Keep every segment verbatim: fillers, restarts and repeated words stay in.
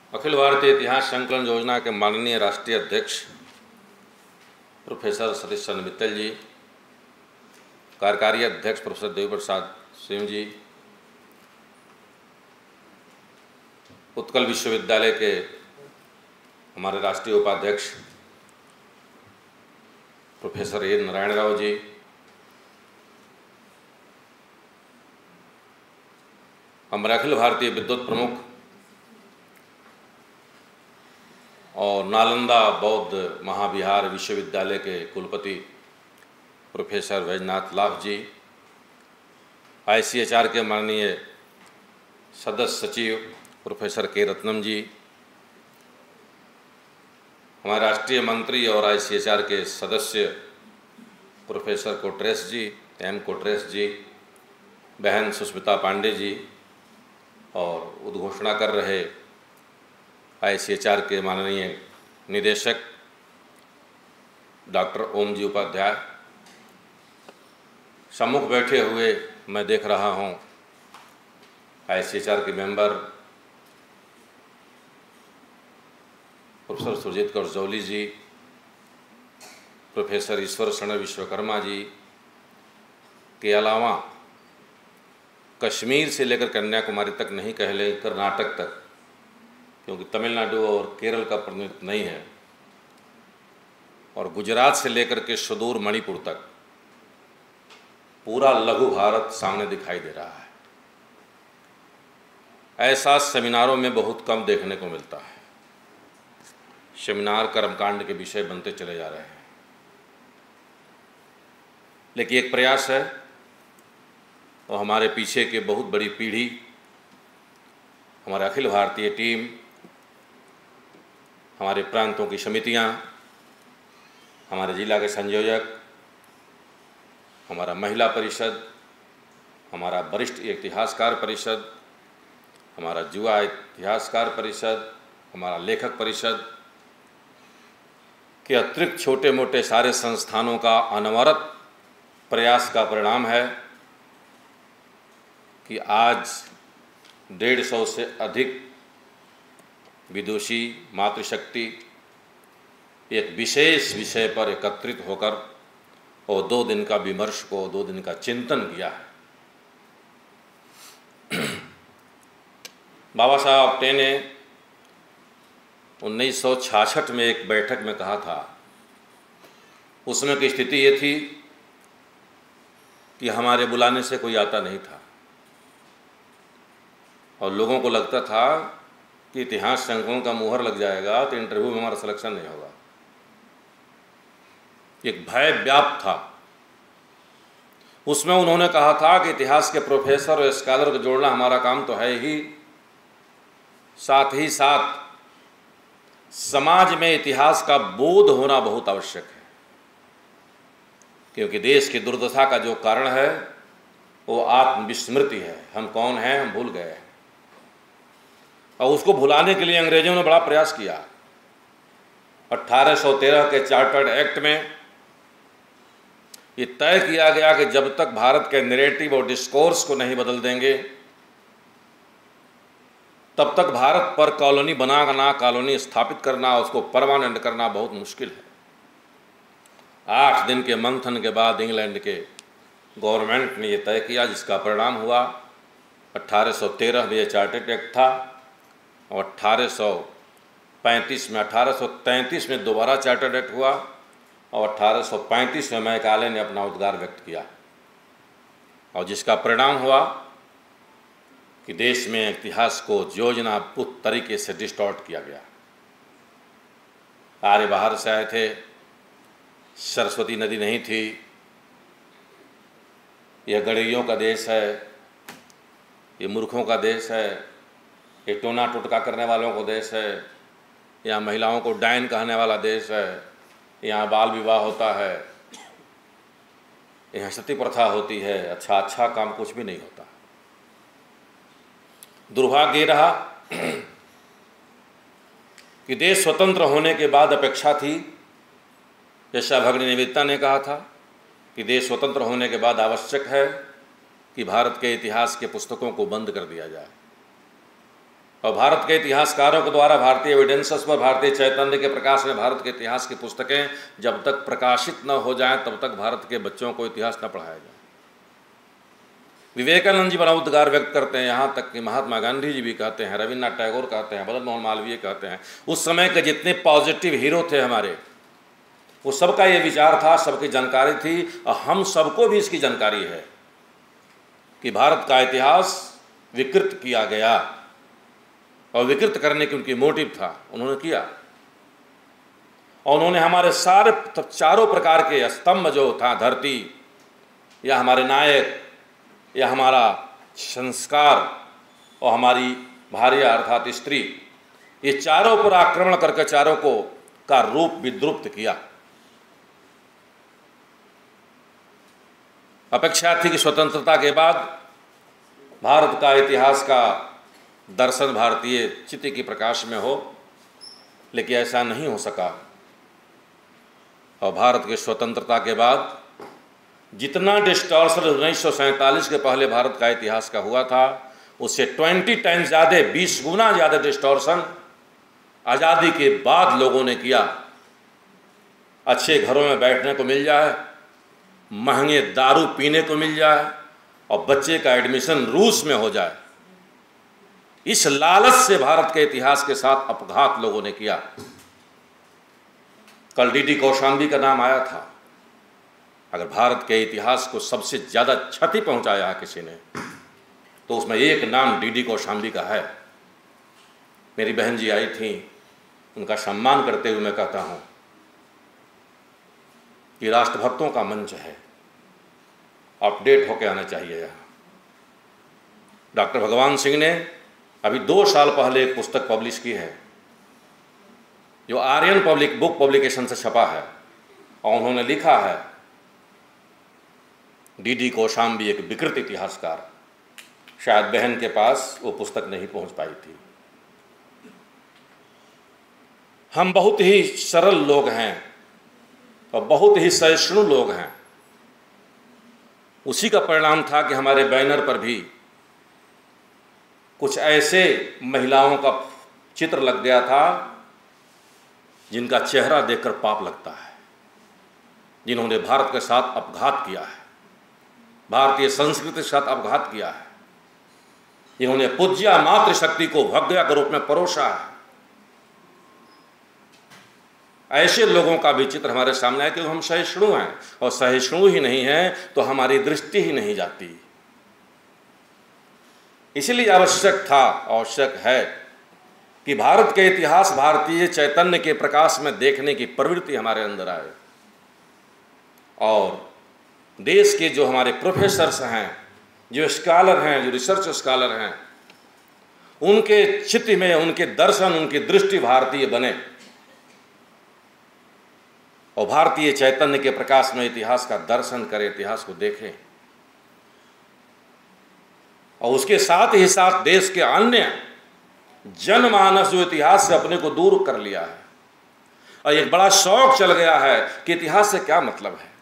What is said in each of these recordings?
अखिल भारतीय इतिहास संकलन योजना के माननीय राष्ट्रीय अध्यक्ष प्रोफेसर सतीश चंद्र मित्तल जी, कार्यकारी अध्यक्ष प्रोफेसर देवी प्रसाद सिंह जी, उत्कल विश्वविद्यालय के हमारे राष्ट्रीय उपाध्यक्ष प्रोफेसर ए नारायण राव जी, हमारे अखिल भारतीय विद्वत प्रमुख और नालंदा बौद्ध महाविहार विश्वविद्यालय के कुलपति प्रोफेसर वैजनाथ लाभ जी, आई सी एच आर के माननीय सदस्य सचिव प्रोफेसर के रत्नम जी, हमारे राष्ट्रीय मंत्री और आई सी एच आर के सदस्य प्रोफेसर कोट्रेस जी, एम कोट्रेस जी, बहन सुष्मिता पांडे जी, और उद्घोषणा कर रहे आई सी एच आर के माननीय निदेशक डॉक्टर ओम जी उपाध्याय, सम्मुख बैठे हुए मैं देख रहा हूं आई सी एच आर के member professor Surjit Kaur Jolly ji, professor Ishwar Sharan Vishwakarma जी के अलावा कश्मीर से लेकर कन्याकुमारी तक नहीं कह ले कर्नाटक तक, क्योंकि तमिलनाडु और केरल का प्रतिनिधित्व नहीं है, और गुजरात से लेकर के सुदूर मणिपुर तक पूरा लघु भारत सामने दिखाई दे रहा है। ऐसा सेमिनारों में बहुत कम देखने को मिलता है। सेमिनार कर्मकांड के विषय बनते चले जा रहे हैं, लेकिन एक प्रयास है और हमारे पीछे के बहुत बड़ी पीढ़ी, हमारे अखिल भारतीय टीम, हमारे प्रांतों की समितियां, हमारे जिला के संयोजक, हमारा महिला परिषद, हमारा वरिष्ठ इतिहासकार परिषद, हमारा युवा इतिहासकार परिषद, हमारा लेखक परिषद के अतिरिक्त छोटे मोटे सारे संस्थानों का अनवरत प्रयास का परिणाम है कि आज डेढ़ सौ से अधिक विदुषी मातृशक्ति एक विशेष विषय पर एकत्रित होकर और दो दिन का विमर्श को, दो दिन का चिंतन किया है। बाबा साहब आप्टे ने उन्नीस सौ छियासठ में एक बैठक में कहा था, उसमें की स्थिति ये थी कि हमारे बुलाने से कोई आता नहीं था और लोगों को लगता था कि इतिहास संकलन का मुहर लग जाएगा तो इंटरव्यू में हमारा सिलेक्शन नहीं होगा। एक भय व्याप्त था। उसमें उन्होंने कहा था कि इतिहास के प्रोफेसर और स्कॉलर को जोड़ना हमारा काम तो है ही, साथ ही साथ समाज में इतिहास का बोध होना बहुत आवश्यक है, क्योंकि देश की दुर्दशा का जो कारण है वो आत्मविस्मृति है। हम कौन हैं हम भूल गए हैं, और उसको भुलाने के लिए अंग्रेजों ने बड़ा प्रयास किया। अठारह सौ तेरह के चार्टर्ड एक्ट में ये तय किया गया कि जब तक भारत के नैरेटिव और डिस्कोर्स को नहीं बदल देंगे तब तक भारत पर कॉलोनी बनाना, कॉलोनी स्थापित करना, उसको परमानेंट करना बहुत मुश्किल है। आठ दिन के मंथन के बाद इंग्लैंड के गवर्नमेंट ने यह तय किया, जिसका परिणाम हुआ अठारह सौ तेरह में यह चार्टर्ड एक्ट था, और अठारह सौ पैंतीस में अठारह सौ तैंतीस में दोबारा चार्टर्ड एक्ट हुआ, और अठारह सौ पैंतीस में मैकाले ने अपना उद्गार व्यक्त किया, और जिसका परिणाम हुआ कि देश में इतिहास को योजनाबद्ध तरीके से डिस्टॉर्ट किया गया। आर्य बाहर से आए थे, सरस्वती नदी नहीं थी, यह गड़ेरियों का देश है, ये मूर्खों का देश है, ये टोना टोटका करने वालों को देश है, यहाँ महिलाओं को डायन कहने वाला देश है, यहाँ बाल विवाह होता है, यहाँ सती प्रथा होती है, अच्छा अच्छा काम कुछ भी नहीं होता। दुर्भाग्य रहा कि देश स्वतंत्र होने के बाद अपेक्षा थी, जैसा भगिनी निवेदिता ने कहा था कि देश स्वतंत्र होने के बाद आवश्यक है कि भारत के इतिहास के पुस्तकों को बंद कर दिया जाए। और भारत के इतिहासकारों के द्वारा भारतीय एविडेंसेस पर भारतीय चैतन्य के प्रकाश में भारत के इतिहास की पुस्तकें जब तक प्रकाशित न हो जाएं तब तक भारत के बच्चों को इतिहास न पढ़ाया जाए। विवेकानंद जी बड़ा उद्गार व्यक्त करते हैं, यहाँ तक कि महात्मा गांधी जी भी कहते हैं, रविन्द्रनाथ टैगोर कहते हैं, मदन मोहन मालवीय कहते हैं। उस समय के जितने पॉजिटिव हीरो थे हमारे, वो सबका ये विचार था, सबकी जानकारी थी, और हम सबको भी इसकी जानकारी है कि भारत का इतिहास विकृत किया गया, और विकृत करने की उनकी मोटिव था, उन्होंने किया। और उन्होंने हमारे सारे चारों प्रकार के स्तंभ जो था, धरती या हमारे नायक या हमारा संस्कार और हमारी भार्या अर्थात स्त्री, ये चारों पर आक्रमण करके चारों को का रूप विद्रुप्त किया। अपेक्षा थी कि स्वतंत्रता के बाद भारत का इतिहास का दर्शन भारतीय चित्त की प्रकाश में हो, लेकिन ऐसा नहीं हो सका। और भारत के स्वतंत्रता के बाद जितना डिस्टॉर्शन उन्नीस सौ सैंतालीस के पहले भारत का इतिहास का हुआ था, उससे ट्वेंटी टाइम्स ज़्यादा, बीस गुना ज़्यादा डिस्टॉर्शन आज़ादी के बाद लोगों ने किया। अच्छे घरों में बैठने को मिल जाए, महंगे दारू पीने को मिल जाए, और बच्चे का एडमिशन रूस में हो जाए, इस लालच से भारत के इतिहास के साथ अपघात लोगों ने किया। कल डी डी कौशाम्बी का नाम आया था। अगर भारत के इतिहास को सबसे ज़्यादा क्षति पहुंचाया है किसी ने, तो उसमें एक नाम डी डी कौशाम्बी का है। मेरी बहन जी आई थी, उनका सम्मान करते हुए मैं कहता हूं कि राष्ट्रभक्तों का मंच है, अपडेट होकर आना चाहिए यहाँ। डॉक्टर भगवान सिंह ने अभी दो साल पहले एक पुस्तक पब्लिश की है, जो आर्यन पब्लिक बुक पब्लिकेशन से छपा है, और उन्होंने लिखा है डी डी कौशाम्बी एक विकृत इतिहासकार। शायद बहन के पास वो पुस्तक नहीं पहुंच पाई थी। हम बहुत ही सरल लोग हैं और बहुत ही सहिष्णु लोग हैं। उसी का परिणाम था कि हमारे बैनर पर भी कुछ ऐसे महिलाओं का चित्र लग गया था जिनका चेहरा देखकर पाप लगता है, जिन्होंने भारत के साथ अपघात किया है, भारतीय संस्कृति के साथ अपघात किया है, जिन्होंने पूज्या मातृशक्ति को भगया के रूप में परोसा है। ऐसे लोगों का भी चित्र हमारे सामने है कि हम सहिष्णु हैं, और सहिष्णु ही नहीं हैं तो हमारी दृष्टि ही नहीं जाती। इसलिए आवश्यक था, आवश्यक है कि भारत के इतिहास भारतीय चैतन्य के प्रकाश में देखने की प्रवृत्ति हमारे अंदर आए, और देश के जो हमारे प्रोफेसर्स हैं, जो स्कॉलर हैं, जो रिसर्च स्कॉलर हैं, उनके चित्त में, उनके दर्शन, उनकी दृष्टि भारतीय बने, और भारतीय चैतन्य के प्रकाश में इतिहास का दर्शन करें, इतिहास को देखें। और उसके साथ ही साथ देश के अन्य जनमानस जो इतिहास से अपने को दूर कर लिया है, और एक बड़ा शौक चल गया है कि इतिहास से क्या मतलब है।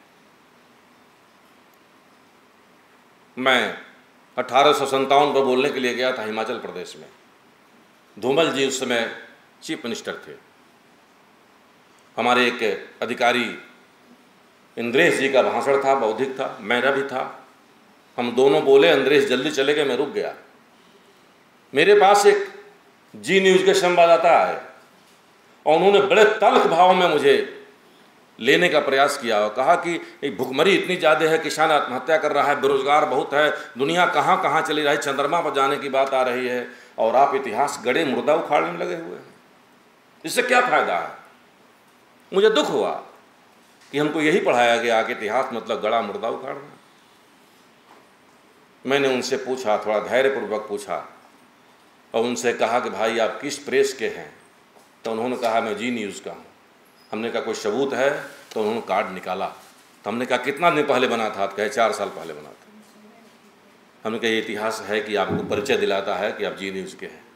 मैं अठारह सौ संतावन पर बोलने के लिए गया था हिमाचल प्रदेश में। धूमल जी उस समय चीफ मिनिस्टर थे। हमारे एक अधिकारी इंद्रेश जी का भाषण था, बौद्धिक था, मेरा भी था। हम दोनों बोले, इंद्रेश जल्दी चले गए, मैं रुक गया। मेरे पास एक जी न्यूज़ के संवाददाता आए, और उन्होंने बड़े तल्ख भाव में मुझे लेने का प्रयास किया और कहा कि भुखमरी इतनी ज़्यादा है, किसान आत्महत्या कर रहा है, बेरोजगार बहुत है, दुनिया कहाँ कहाँ चली रही, चंद्रमा पर जाने की बात आ रही है, और आप इतिहास गड़े मुर्दा उखाड़ने में लगे हुए हैं। इससे क्या फ़ायदा है? मुझे दुख हुआ कि हमको यही पढ़ाया गया कि इतिहास मतलब गड़ा मुर्दा उखाड़ना। मैंने उनसे पूछा, थोड़ा धैर्यपूर्वक पूछा, और उनसे कहा कि भाई आप किस प्रेस के हैं? तो उन्होंने कहा मैं जी न्यूज़ का हूँ। हमने कहा कोई सबूत है? तो उन्होंने कार्ड निकाला। तो हमने कहा कितना दिन पहले बना था? तो कहे चार साल पहले बना था। हमने कहा ये इतिहास है कि आपको परिचय दिलाता है कि आप जी न्यूज़ के हैं।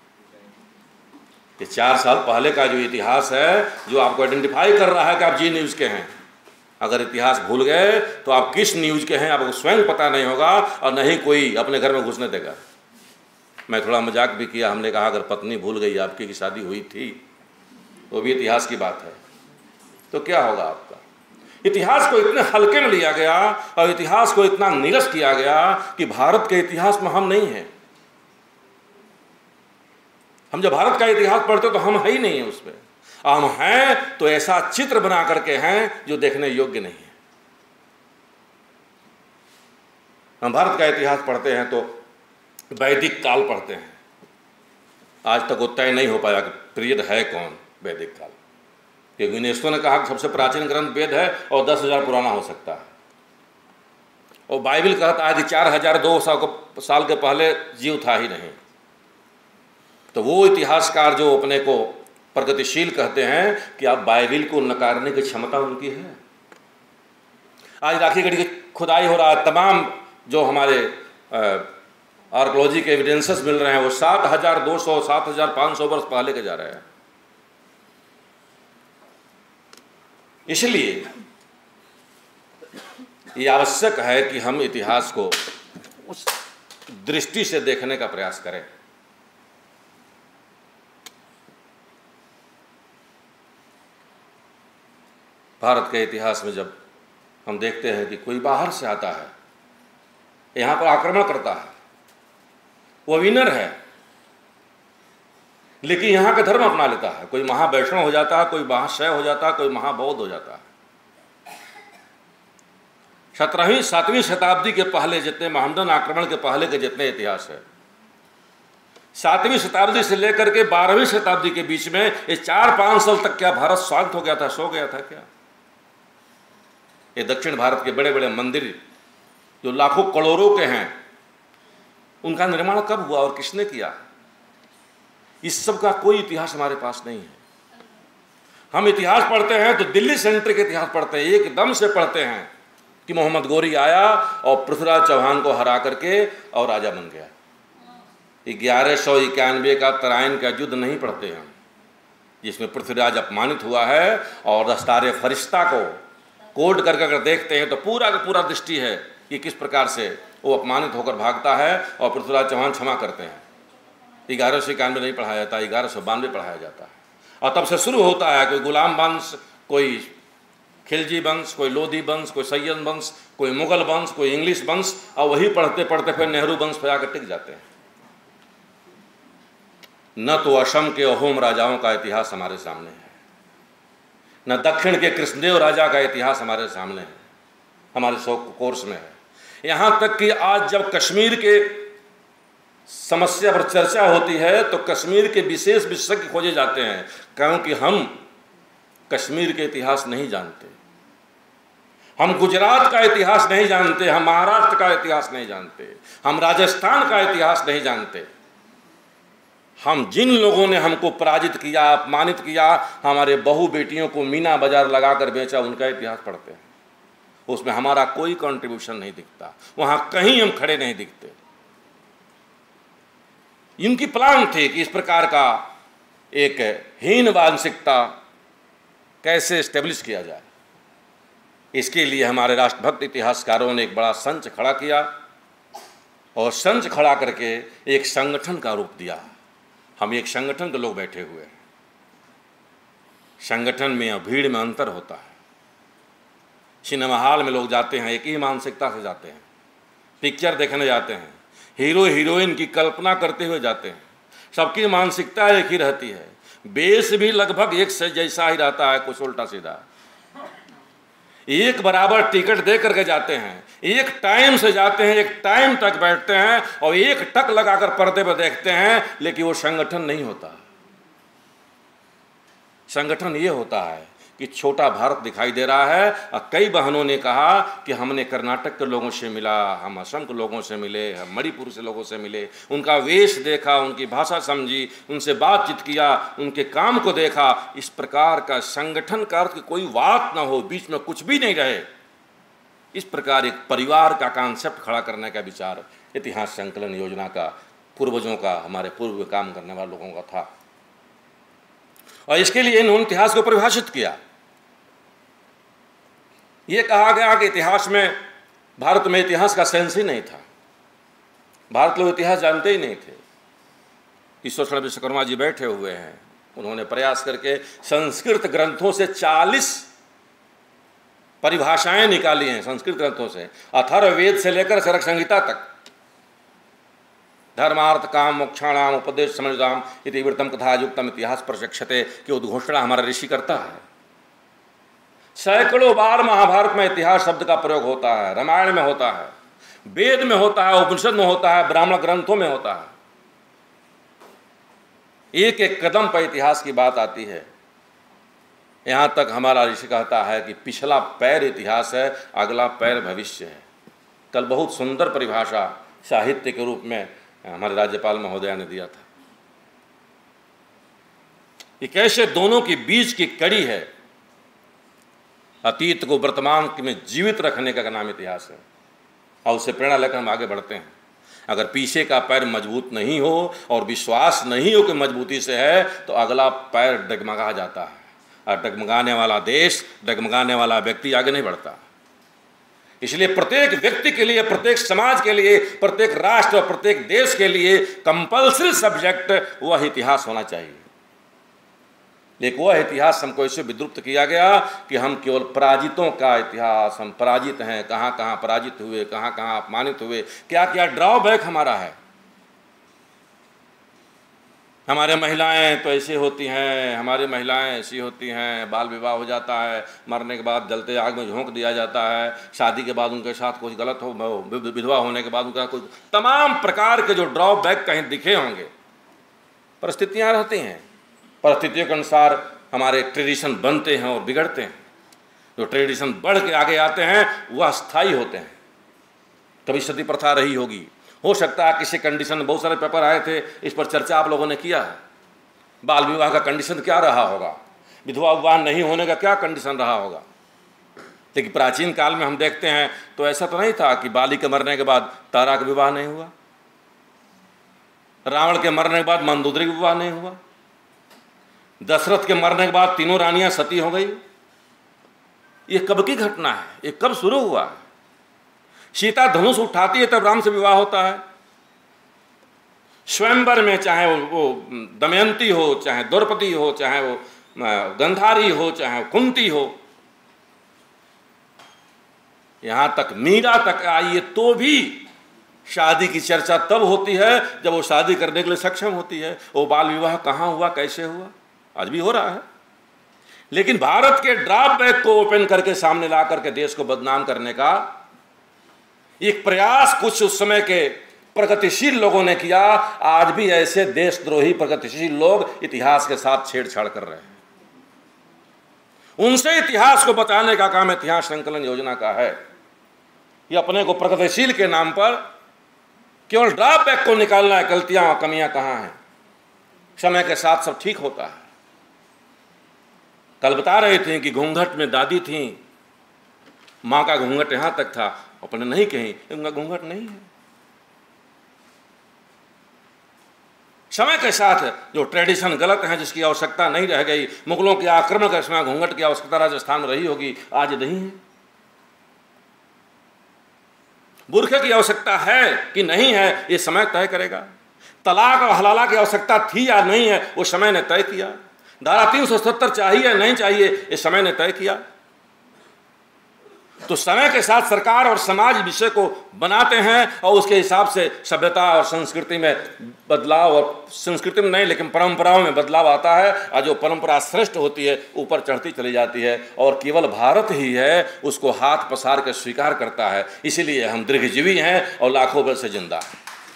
ये चार साल पहले का जो इतिहास है, जो आपको आइडेंटिफाई कर रहा है कि आप जी न्यूज़ के हैं। अगर इतिहास भूल गए तो आप किस न्यूज़ के हैं आपको स्वयं पता नहीं होगा, और नहीं कोई अपने घर में घुसने देगा। मैं थोड़ा मजाक भी किया, हमने कहा अगर पत्नी भूल गई आपकी की शादी हुई थी तो भी इतिहास की बात है, तो क्या होगा आपका। इतिहास को इतने हल्के में लिया गया और इतिहास को इतना नीरस किया गया कि भारत के इतिहास में हम नहीं हैं। हम जब भारत का इतिहास पढ़ते तो हम है ही नहीं है उसमें, हम हैं तो ऐसा चित्र बना करके हैं जो देखने योग्य नहीं है। हम भारत का इतिहास पढ़ते हैं तो वैदिक काल पढ़ते हैं, आज तक वो तय नहीं हो पाया कि पीरियड है कौन वैदिक काल, क्योंकि यूनेस्को ने कहा कि सबसे प्राचीन ग्रंथ वेद है और दस हजार पुराना हो सकता है, और बाइबल कहता है कि चार हजार दो सौ साल के पहले जीव था ही नहीं। तो वो इतिहासकार जो अपने को प्रगतिशील कहते हैं कि आप बाइबल को नकारने की क्षमता उनकी है। आज राखी गढ़ी की खुदाई हो रहा है, तमाम जो हमारे आर्कोलॉजी के एविडेंसेस मिल रहे हैं वो सात हजार दो सौ सात हजार पाँच सौ वर्ष पहले के जा रहे हैं। इसलिए ये आवश्यक है कि हम इतिहास को उस दृष्टि से देखने का प्रयास करें। भारत के इतिहास में जब हम देखते हैं कि कोई बाहर से आता है, यहाँ पर आक्रमण करता है, वो विनर है, लेकिन यहाँ का धर्म अपना लेता है, कोई महावैष्णव हो जाता है, कोई महाशैव हो जाता है, कोई महाबौद्ध हो जाता है। सत्रहवीं सातवीं शताब्दी के पहले जितने मोहम्मदन आक्रमण के पहले के जितने इतिहास है, सातवीं शताब्दी से लेकर के बारहवीं शताब्दी के बीच में ये चार पाँच साल तक क्या भारत शांत हो गया था, सो गया था क्या? ये दक्षिण भारत के बड़े बड़े मंदिर जो लाखों करोड़ों के हैं, उनका निर्माण कब हुआ और किसने किया? इस सब का कोई इतिहास हमारे पास नहीं है। हम इतिहास पढ़ते हैं तो दिल्ली सेंटर के इतिहास पढ़ते हैं, एकदम से पढ़ते हैं कि मोहम्मद गोरी आया और पृथ्वीराज चौहान को हरा करके और राजा बन गया। ग्यारह सौ इक्यानवे का तराइन का युद्ध नहीं पढ़ते हम, जिसमें पृथ्वीराज अपमानित हुआ है और दस्तारे फरिश्ता को कोड कर कर देखते हैं तो पूरा का पूरा दृष्टि है कि किस प्रकार से वो अपमानित होकर भागता है और पृथ्वीराज चौहान क्षमा करते हैं। ग्यारह सौ इक्यानवे नहीं पढ़ाया जाता, ग्यारह सौ बानवे पढ़ाया जाता है, और तब से शुरू होता है कोई गुलाम वंश, कोई खिलजी वंश, कोई लोधी वंश, कोई सैयद वंश, कोई मुगल वंश, कोई इंग्लिश वंश, और वही पढ़ते पढ़ते फिर नेहरू वंश पर आकर टिक जाते हैं। न तो असम के अहोम राजाओं का इतिहास हमारे सामने है, न दक्षिण के कृष्णदेव राजा का इतिहास हमारे सामने है, हमारे कोर्स में है। यहाँ तक कि आज जब कश्मीर के समस्या पर चर्चा होती है तो कश्मीर के विशेष विशेषज्ञ खोजे जाते हैं, क्योंकि हम कश्मीर के इतिहास नहीं जानते, हम गुजरात का इतिहास नहीं जानते, हम महाराष्ट्र का इतिहास नहीं जानते, हम राजस्थान का इतिहास नहीं जानते। हम जिन लोगों ने हमको पराजित किया, अपमानित किया, हमारे बहू बेटियों को मीना बाजार लगाकर बेचा, उनका इतिहास पढ़ते हैं, उसमें हमारा कोई कंट्रीब्यूशन नहीं दिखता, वहां कहीं हम खड़े नहीं दिखते। इनकी प्लान थे कि इस प्रकार का एक हीन मानसिकता कैसे स्टेब्लिश किया जाए। इसके लिए हमारे राष्ट्रभक्त इतिहासकारों ने एक बड़ा संच खड़ा किया और संच खड़ा करके एक संगठन का रूप दिया। हम एक संगठन के लोग बैठे हुए हैं। संगठन में और भीड़ में अंतर होता है। सिनेमा हॉल में लोग जाते हैं, एक ही मानसिकता से जाते हैं, पिक्चर देखने जाते हैं, हीरो हीरोइन की कल्पना करते हुए जाते हैं, सबकी मानसिकता एक ही रहती है, बेस भी लगभग एक से जैसा ही रहता है, कुछ उल्टा सीधा। एक बराबर टिकट दे करके जाते हैं, एक टाइम से जाते हैं, एक टाइम तक बैठते हैं और एक टक लगाकर पर्दे पर देखते हैं, लेकिन वो संगठन नहीं होता। संगठन ये होता है कि छोटा भारत दिखाई दे रहा है और कई बहनों ने कहा कि हमने कर्नाटक के लोगों से मिला, हम असम के लोगों से मिले, हम मणिपुर से लोगों से मिले, उनका वेश देखा, उनकी भाषा समझी, उनसे बातचीत किया, उनके काम को देखा। इस प्रकार का संगठन का अर्थ कि कोई बात ना हो, बीच में कुछ भी नहीं रहे, इस प्रकार एक परिवार का कॉन्सेप्ट खड़ा करने का विचार इतिहास संकलन योजना का पूर्वजों का, हमारे पूर्व में काम करने वाले लोगों का था। और इसके लिए इन्होंने इतिहास को परिभाषित किया। ये कहा गया कि इतिहास में, भारत में इतिहास का सेंस ही नहीं था, भारत लोग इतिहास जानते ही नहीं थे। ईश्वर शरण विश्वकर्मा जी बैठे हुए हैं, उन्होंने प्रयास करके संस्कृत ग्रंथों से चालीस परिभाषाएं निकाली हैं, संस्कृत ग्रंथों से, अथर्ववेद से लेकर चरक संहिता तक। धर्मार्थ काम मोक्षाणाम उपदेश समझदाम इतिवृत्तम कथा युक्तम इतिहास प्रचक्षते की उद्घोषणा हमारा ऋषि करता है। सैकड़ों बार महाभारत में इतिहास शब्द का प्रयोग होता है, रामायण में होता है, वेद में होता है, उपनिषद में होता है, ब्राह्मण ग्रंथों में होता है। एक एक कदम पर इतिहास की बात आती है। यहाँ तक हमारा ऋषि कहता है कि पिछला पैर इतिहास है, अगला पैर भविष्य है। कल बहुत सुंदर परिभाषा साहित्य के रूप में हमारे राज्यपाल महोदया ने दिया था। ये कैसे दोनों की बीच की कड़ी है, अतीत को वर्तमान में जीवित रखने का नाम इतिहास है, और उससे प्रेरणा लेकर हम आगे बढ़ते हैं। अगर पीछे का पैर मजबूत नहीं हो और विश्वास नहीं हो कि मजबूती से है, तो अगला पैर डगमगा जाता है, और डगमगाने वाला देश, डगमगाने वाला व्यक्ति आगे नहीं बढ़ता। इसलिए प्रत्येक व्यक्ति के लिए, प्रत्येक समाज के लिए, प्रत्येक राष्ट्र और प्रत्येक देश के लिए कंपल्सरी सब्जेक्ट वह इतिहास होना चाहिए। लेकिन वह इतिहास हमको ऐसे विद्रुप्त किया गया कि हम केवल पराजितों का इतिहास, हम पराजित हैं, कहाँ कहाँ पराजित हुए, कहाँ कहाँ अपमानित हुए, क्या क्या ड्रॉबैक हमारा है। हमारे महिलाएं तो ऐसी होती हैं, हमारी महिलाएं ऐसी होती हैं, बाल विवाह हो जाता है, मरने के बाद जलते आग में झोंक दिया जाता है, शादी के बाद उनके साथ कुछ गलत हो, विधवा होने के बाद उनका कुछ, तमाम प्रकार के जो ड्रॉबैक कहीं दिखे होंगे। परिस्थितियाँ रहती हैं, परिस्थितियों के अनुसार हमारे ट्रेडिशन बनते हैं और बिगड़ते हैं। जो ट्रेडिशन बढ़ के आगे आते हैं वह स्थायी होते हैं। कभी सती प्रथा रही होगी, हो सकता है किसी कंडीशन में, बहुत सारे पेपर आए थे इस पर चर्चा आप लोगों ने किया है। बाल विवाह का कंडीशन क्या रहा होगा, विधवा विवाह नहीं होने का क्या कंडीशन रहा होगा। लेकिन प्राचीन काल में हम देखते हैं तो ऐसा तो नहीं था कि बाली के मरने के बाद तारा का विवाह नहीं हुआ, रावण के मरने के बाद मंदोदरी का विवाह नहीं हुआ, दशरथ के मरने के बाद तीनों रानियां सती हो गई। ये कब की घटना है, ये कब शुरू हुआ है। सीता धनुष उठाती है तब राम से विवाह होता है। स्वयंवर में चाहे वो, वो दमयंती हो, चाहे द्रौपदी हो, चाहे वो गंधारी हो, चाहे कुंती हो, यहां तक मीरा तक आई है, तो भी शादी की चर्चा तब होती है जब वो शादी करने के लिए सक्षम होती है। वो बाल विवाह कहाँ हुआ, कैसे हुआ, आज भी हो रहा है। लेकिन भारत के ड्रॉबैक को ओपन करके सामने ला करके देश को बदनाम करने का एक प्रयास कुछ उस समय के प्रगतिशील लोगों ने किया। आज भी ऐसे देशद्रोही प्रगतिशील लोग इतिहास के साथ छेड़छाड़ कर रहे हैं। उनसे इतिहास को बचाने का काम इतिहास संकलन योजना का है। ये अपने को प्रगतिशील के नाम पर केवल ड्रॉबैक को निकालना है, गलतियां और कमियां कहाँ हैं। समय के साथ सब ठीक होता है। कल बता रहे थे कि घूंघट में दादी थी, माँ का घूंघट यहाँ तक था, अपने नहीं कहीं, उनका घूंघट नहीं है। समय के साथ जो ट्रेडिशन गलत है, जिसकी आवश्यकता नहीं रह गई, मुगलों के आक्रमण के समय घूंघट की आवश्यकता राजस्थान में रही होगी, आज नहीं है। बुरखे की आवश्यकता है कि नहीं है, ये समय तय करेगा। तलाक और हलाला की आवश्यकता थी या नहीं है, वो समय ने तय किया। धारा तीन सौ सत्तर चाहिए नहीं चाहिए, ये समय ने तय किया। तो समय के साथ सरकार और समाज विषय को बनाते हैं और उसके हिसाब से सभ्यता और संस्कृति में बदलाव, और संस्कृति में नहीं लेकिन परंपराओं में बदलाव आता है। और जो परंपरा श्रेष्ठ होती है ऊपर चढ़ती चली जाती है, और केवल भारत ही है उसको हाथ पसार कर स्वीकार करता है। इसीलिए हम दीर्घजीवी हैं और लाखों वर्ष से जिंदा हैं।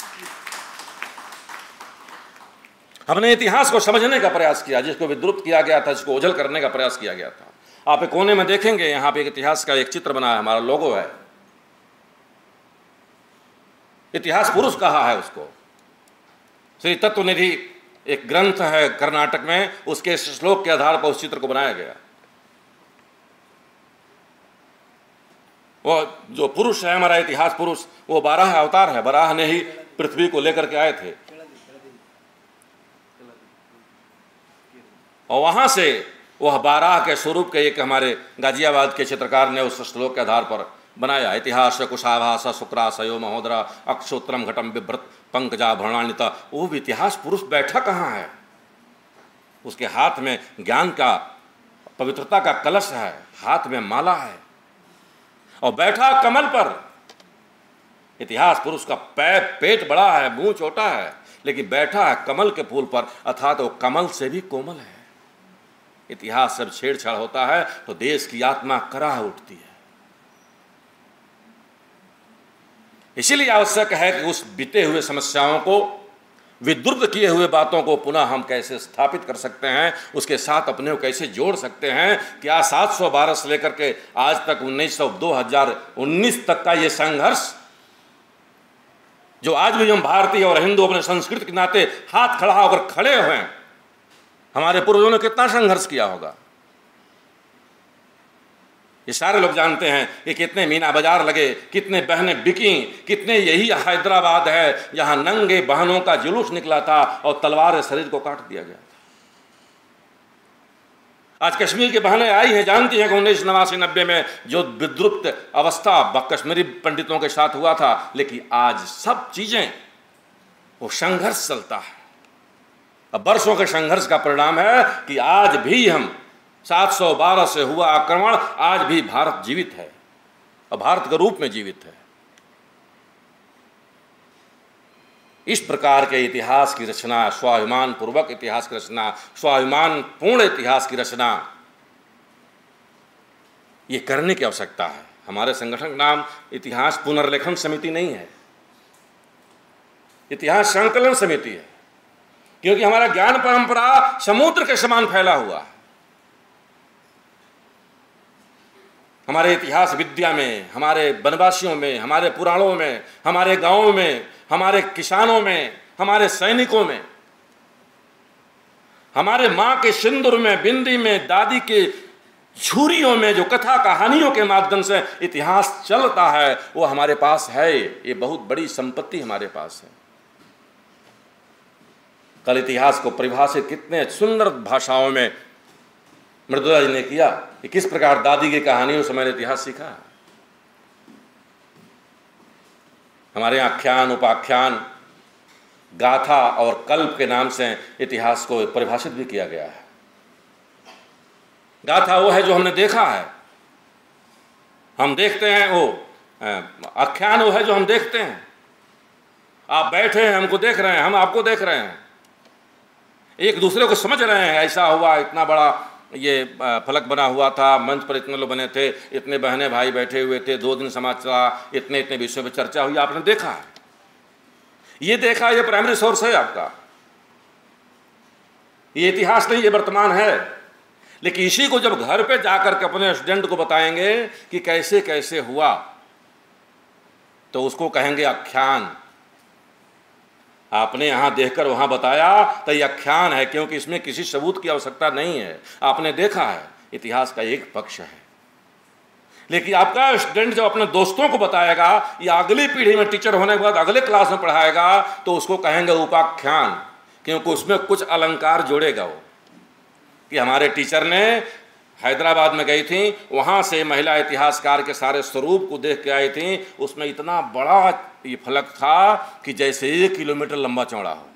हमने इतिहास को समझने का प्रयास किया, जिसको विद्रुप्त किया गया था, जिसको ओझल करने का प्रयास किया गया था। आप एक कोने में देखेंगे, यहाँ पे एक इतिहास का एक चित्र बना है, हमारा लोगो है। इतिहास पुरुष कहा है उसको। श्री तत्वनिधि एक ग्रंथ है कर्नाटक में, उसके श्लोक के आधार पर उस चित्र को बनाया गया। वो जो पुरुष है हमारा इतिहास पुरुष, वो बारह अवतार है। बराह ने ही पृथ्वी को लेकर के आए थे, और वहां से वह बारह के स्वरूप के एक हमारे गाजियाबाद के चित्रकार ने उस श्लोक के आधार पर बनाया। इतिहास कुशाभास शुक्राशयो महोदरा अक्षोत्रम घटम बिभ्रत पंकजाभरणान्विता, वो भी इतिहास पुरुष बैठा कहाँ है? उसके हाथ में ज्ञान का, पवित्रता का कलश है, हाथ में माला है और बैठा कमल पर। इतिहास पुरुष का पैर पेट बड़ा है, मुंह छोटा है, लेकिन बैठा है कमल के फूल पर, अर्थात वो कमल से भी कोमल है। इतिहास जब छेड़छाड़ होता है तो देश की आत्मा कराह उठती है। इसीलिए आवश्यक है कि उस बीते हुए समस्याओं को, विद्रुत किए हुए बातों को पुनः हम कैसे स्थापित कर सकते हैं, उसके साथ अपने को कैसे जोड़ सकते हैं। क्या सात सौ बारह से लेकर के आज तक उन्नीस सौ दो हजार उन्नीस तक का ये संघर्ष, जो आज भी हम भारतीय और हिंदू अपने संस्कृति के नाते हाथ खड़ा होकर खड़े हुए हैं, हमारे पूर्वजों ने कितना संघर्ष किया होगा, ये सारे लोग जानते हैं। कि कितने मीना बाजार लगे, कितने बहनें बिकी, कितने, यही हैदराबाद है जहां नंगे बहनों का जुलूस निकला था और तलवार शरीर को काट दिया गया था। आज कश्मीर की बहनें आई हैं, जानती हैं कि उन्नीस नवासी नब्बे में जो विद्रुप्त अवस्था कश्मीरी पंडितों के साथ हुआ था, लेकिन आज सब चीजें, वो संघर्ष चलता है। अब वर्षों के संघर्ष का परिणाम है कि आज भी हम सात सौ बारह से हुआ आक्रमण, आज भी भारत जीवित है और भारत के रूप में जीवित है। इस प्रकार के इतिहास की रचना, स्वाभिमान पूर्वक इतिहास की रचना, स्वाभिमान पूर्ण इतिहास की रचना, ये करने की आवश्यकता है। हमारे संगठन का नाम इतिहास पुनर्लेखन समिति नहीं है, इतिहास संकलन समिति है, क्योंकि हमारा ज्ञान परंपरा समुद्र के समान फैला हुआ है। हमारे इतिहास विद्या में, हमारे वनवासियों में, हमारे पुराणों में, हमारे गांवों में, हमारे किसानों में, हमारे सैनिकों में, हमारे माँ के सिंदूर में, बिंदी में, दादी के झुर्रियों में जो कथा कहानियों के माध्यम से इतिहास चलता है, वो हमारे पास है। ये बहुत बड़ी संपत्ति हमारे पास है। कल इतिहास को परिभाषित कितने सुंदर भाषाओं में मृदुला जी ने किया कि किस प्रकार दादी की कहानियों से मैंने इतिहास सीखा। हमारे आख्यान, उपाख्यान, गाथा और कल्प के नाम से इतिहास को परिभाषित भी किया गया है। गाथा वो है जो हमने देखा है, हम देखते हैं। वो आख्यान वो है जो हम देखते हैं। आप बैठे हैं, हमको देख रहे हैं, हम आपको देख रहे हैं, एक दूसरे को समझ रहे हैं। ऐसा हुआ, इतना बड़ा ये फलक बना हुआ था, मंच पर इतने लोग बने थे, इतने बहने भाई बैठे हुए थे, दो दिन समाज चला, इतने इतने विषयों पर चर्चा हुई, आपने देखा है। ये देखा, ये प्राइमरी सोर्स है आपका, ये इतिहास नहीं, ये वर्तमान है। लेकिन इसी को जब घर पे जाकर के अपने स्टूडेंट को बताएंगे कि कैसे कैसे हुआ, तो उसको कहेंगे आख्यान। आपने यहाँ देखकर वहाँ बताया तो ये आख्यान है, क्योंकि इसमें किसी सबूत की आवश्यकता नहीं है, आपने देखा है। इतिहास का एक पक्ष है। लेकिन आपका स्टूडेंट जब अपने दोस्तों को बताएगा या अगली पीढ़ी में टीचर होने के बाद अगले क्लास में पढ़ाएगा, तो उसको कहेंगे उपाख्यान, क्योंकि उसमें कुछ अलंकार जोड़ेगा वो कि हमारे टीचर ने हैदराबाद में गई थी, वहाँ से महिला इतिहासकार के सारे स्वरूप को देख के आई थी। उसमें इतना बड़ा ये फलक था कि जैसे एक किलोमीटर लंबा चौड़ा हो,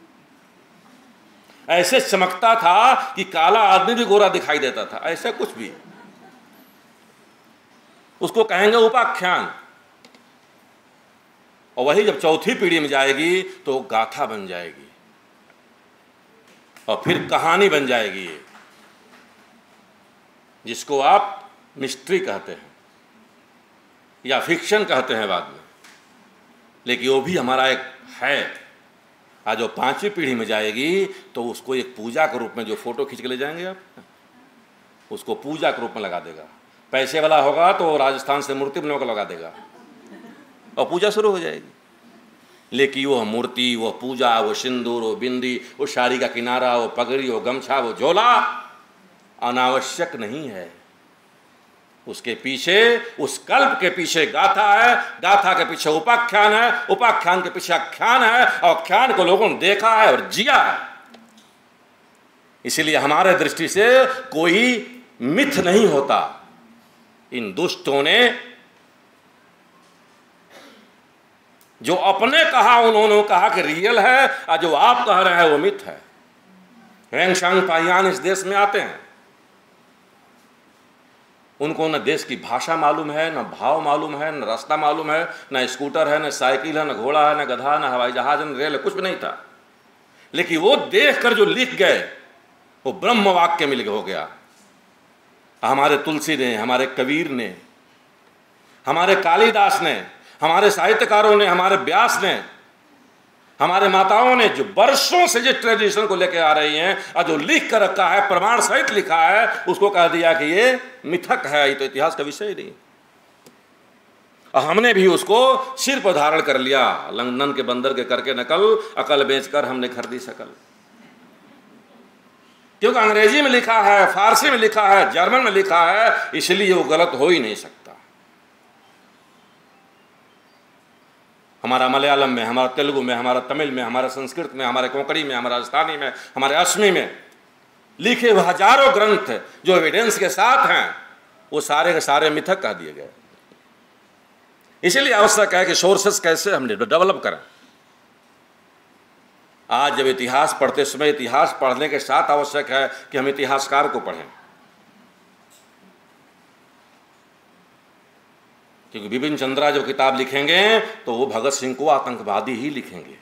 ऐसे चमकता था कि काला आदमी भी गोरा दिखाई देता था, ऐसा कुछ भी। उसको कहेंगे उपाख्यान। और वही जब चौथी पीढ़ी में जाएगी तो गाथा बन जाएगी और फिर कहानी बन जाएगी, ये जिसको आप मिस्ट्री कहते हैं या फिक्शन कहते हैं बाद में। लेकिन वो भी हमारा एक है। आज जो पांचवी पीढ़ी में जाएगी तो उसको एक पूजा के रूप में, जो फोटो खींच के ले जाएंगे आप, उसको पूजा के रूप में लगा देगा। पैसे वाला होगा तो राजस्थान से मूर्ति बनवा कर लगा देगा और पूजा शुरू हो जाएगी। लेकिन वो मूर्ति, वो पूजा, वो सिंदूर, वो बिंदी, वो साड़ी का किनारा, वो पगड़ी, वो गमछा, वो झोला अनावश्यक नहीं है। उसके पीछे, उस कल्प के पीछे गाथा है, गाथा के पीछे उपाख्यान है, उपाख्यान के पीछे आख्यान है, और आख्यान को लोगों ने देखा है और जिया है। इसलिए हमारे दृष्टि से कोई मिथ नहीं होता। इन दुष्टों ने जो अपने कहा उन्होंने कहा कि रियल है, और जो आप कह रहे हैं वो मिथ है। रेंग शांग पाहियान इस देश में आते हैं, उनको न देश की भाषा मालूम है, न भाव मालूम है, न रास्ता मालूम है, न स्कूटर है, न साइकिल है, न घोड़ा है, न गधा, न हवाई जहाज, न रेल है, कुछ भी नहीं था। लेकिन वो देख कर जो लिख गए वो ब्रह्म वाक्य मिल हो गया। हमारे तुलसी ने, हमारे कबीर ने, हमारे कालिदास ने, हमारे साहित्यकारों ने, हमारे व्यास ने, हमारे माताओं ने जो वर्षों से जिस ट्रेडिशन को लेकर आ रही हैं और जो लिख कर रखा है, प्रमाण सहित लिखा है, उसको कह दिया कि ये मिथक है, ये तो इतिहास का विषय ही नहीं। और हमने भी उसको सिर पर धारण कर लिया। लंदन के बंदर के करके नकल, अकल बेचकर हमने खरीदी शकल। क्योंकि अंग्रेजी में लिखा है, फारसी में लिखा है, जर्मन में लिखा है, इसलिए वो गलत हो ही नहीं सकता। हमारा मलयालम में, हमारा तेलुगु में, हमारा तमिल में, हमारा संस्कृत में, हमारे कोंकणी में, हमारा राजस्थानी में, हमारे असमी में लिखे हुए हजारों ग्रंथ जो एविडेंस के साथ हैं, वो सारे के सारे मिथक कह दिए गए। इसलिए आवश्यक है कि सोर्सेस कैसे हम डेवलप करें। आज जब इतिहास पढ़ते समय इतिहास पढ़ने के साथ आवश्यक है कि हम इतिहासकार को पढ़ें, क्योंकि बिपिन चंद्रा जो किताब लिखेंगे तो वो भगत सिंह को आतंकवादी ही लिखेंगे।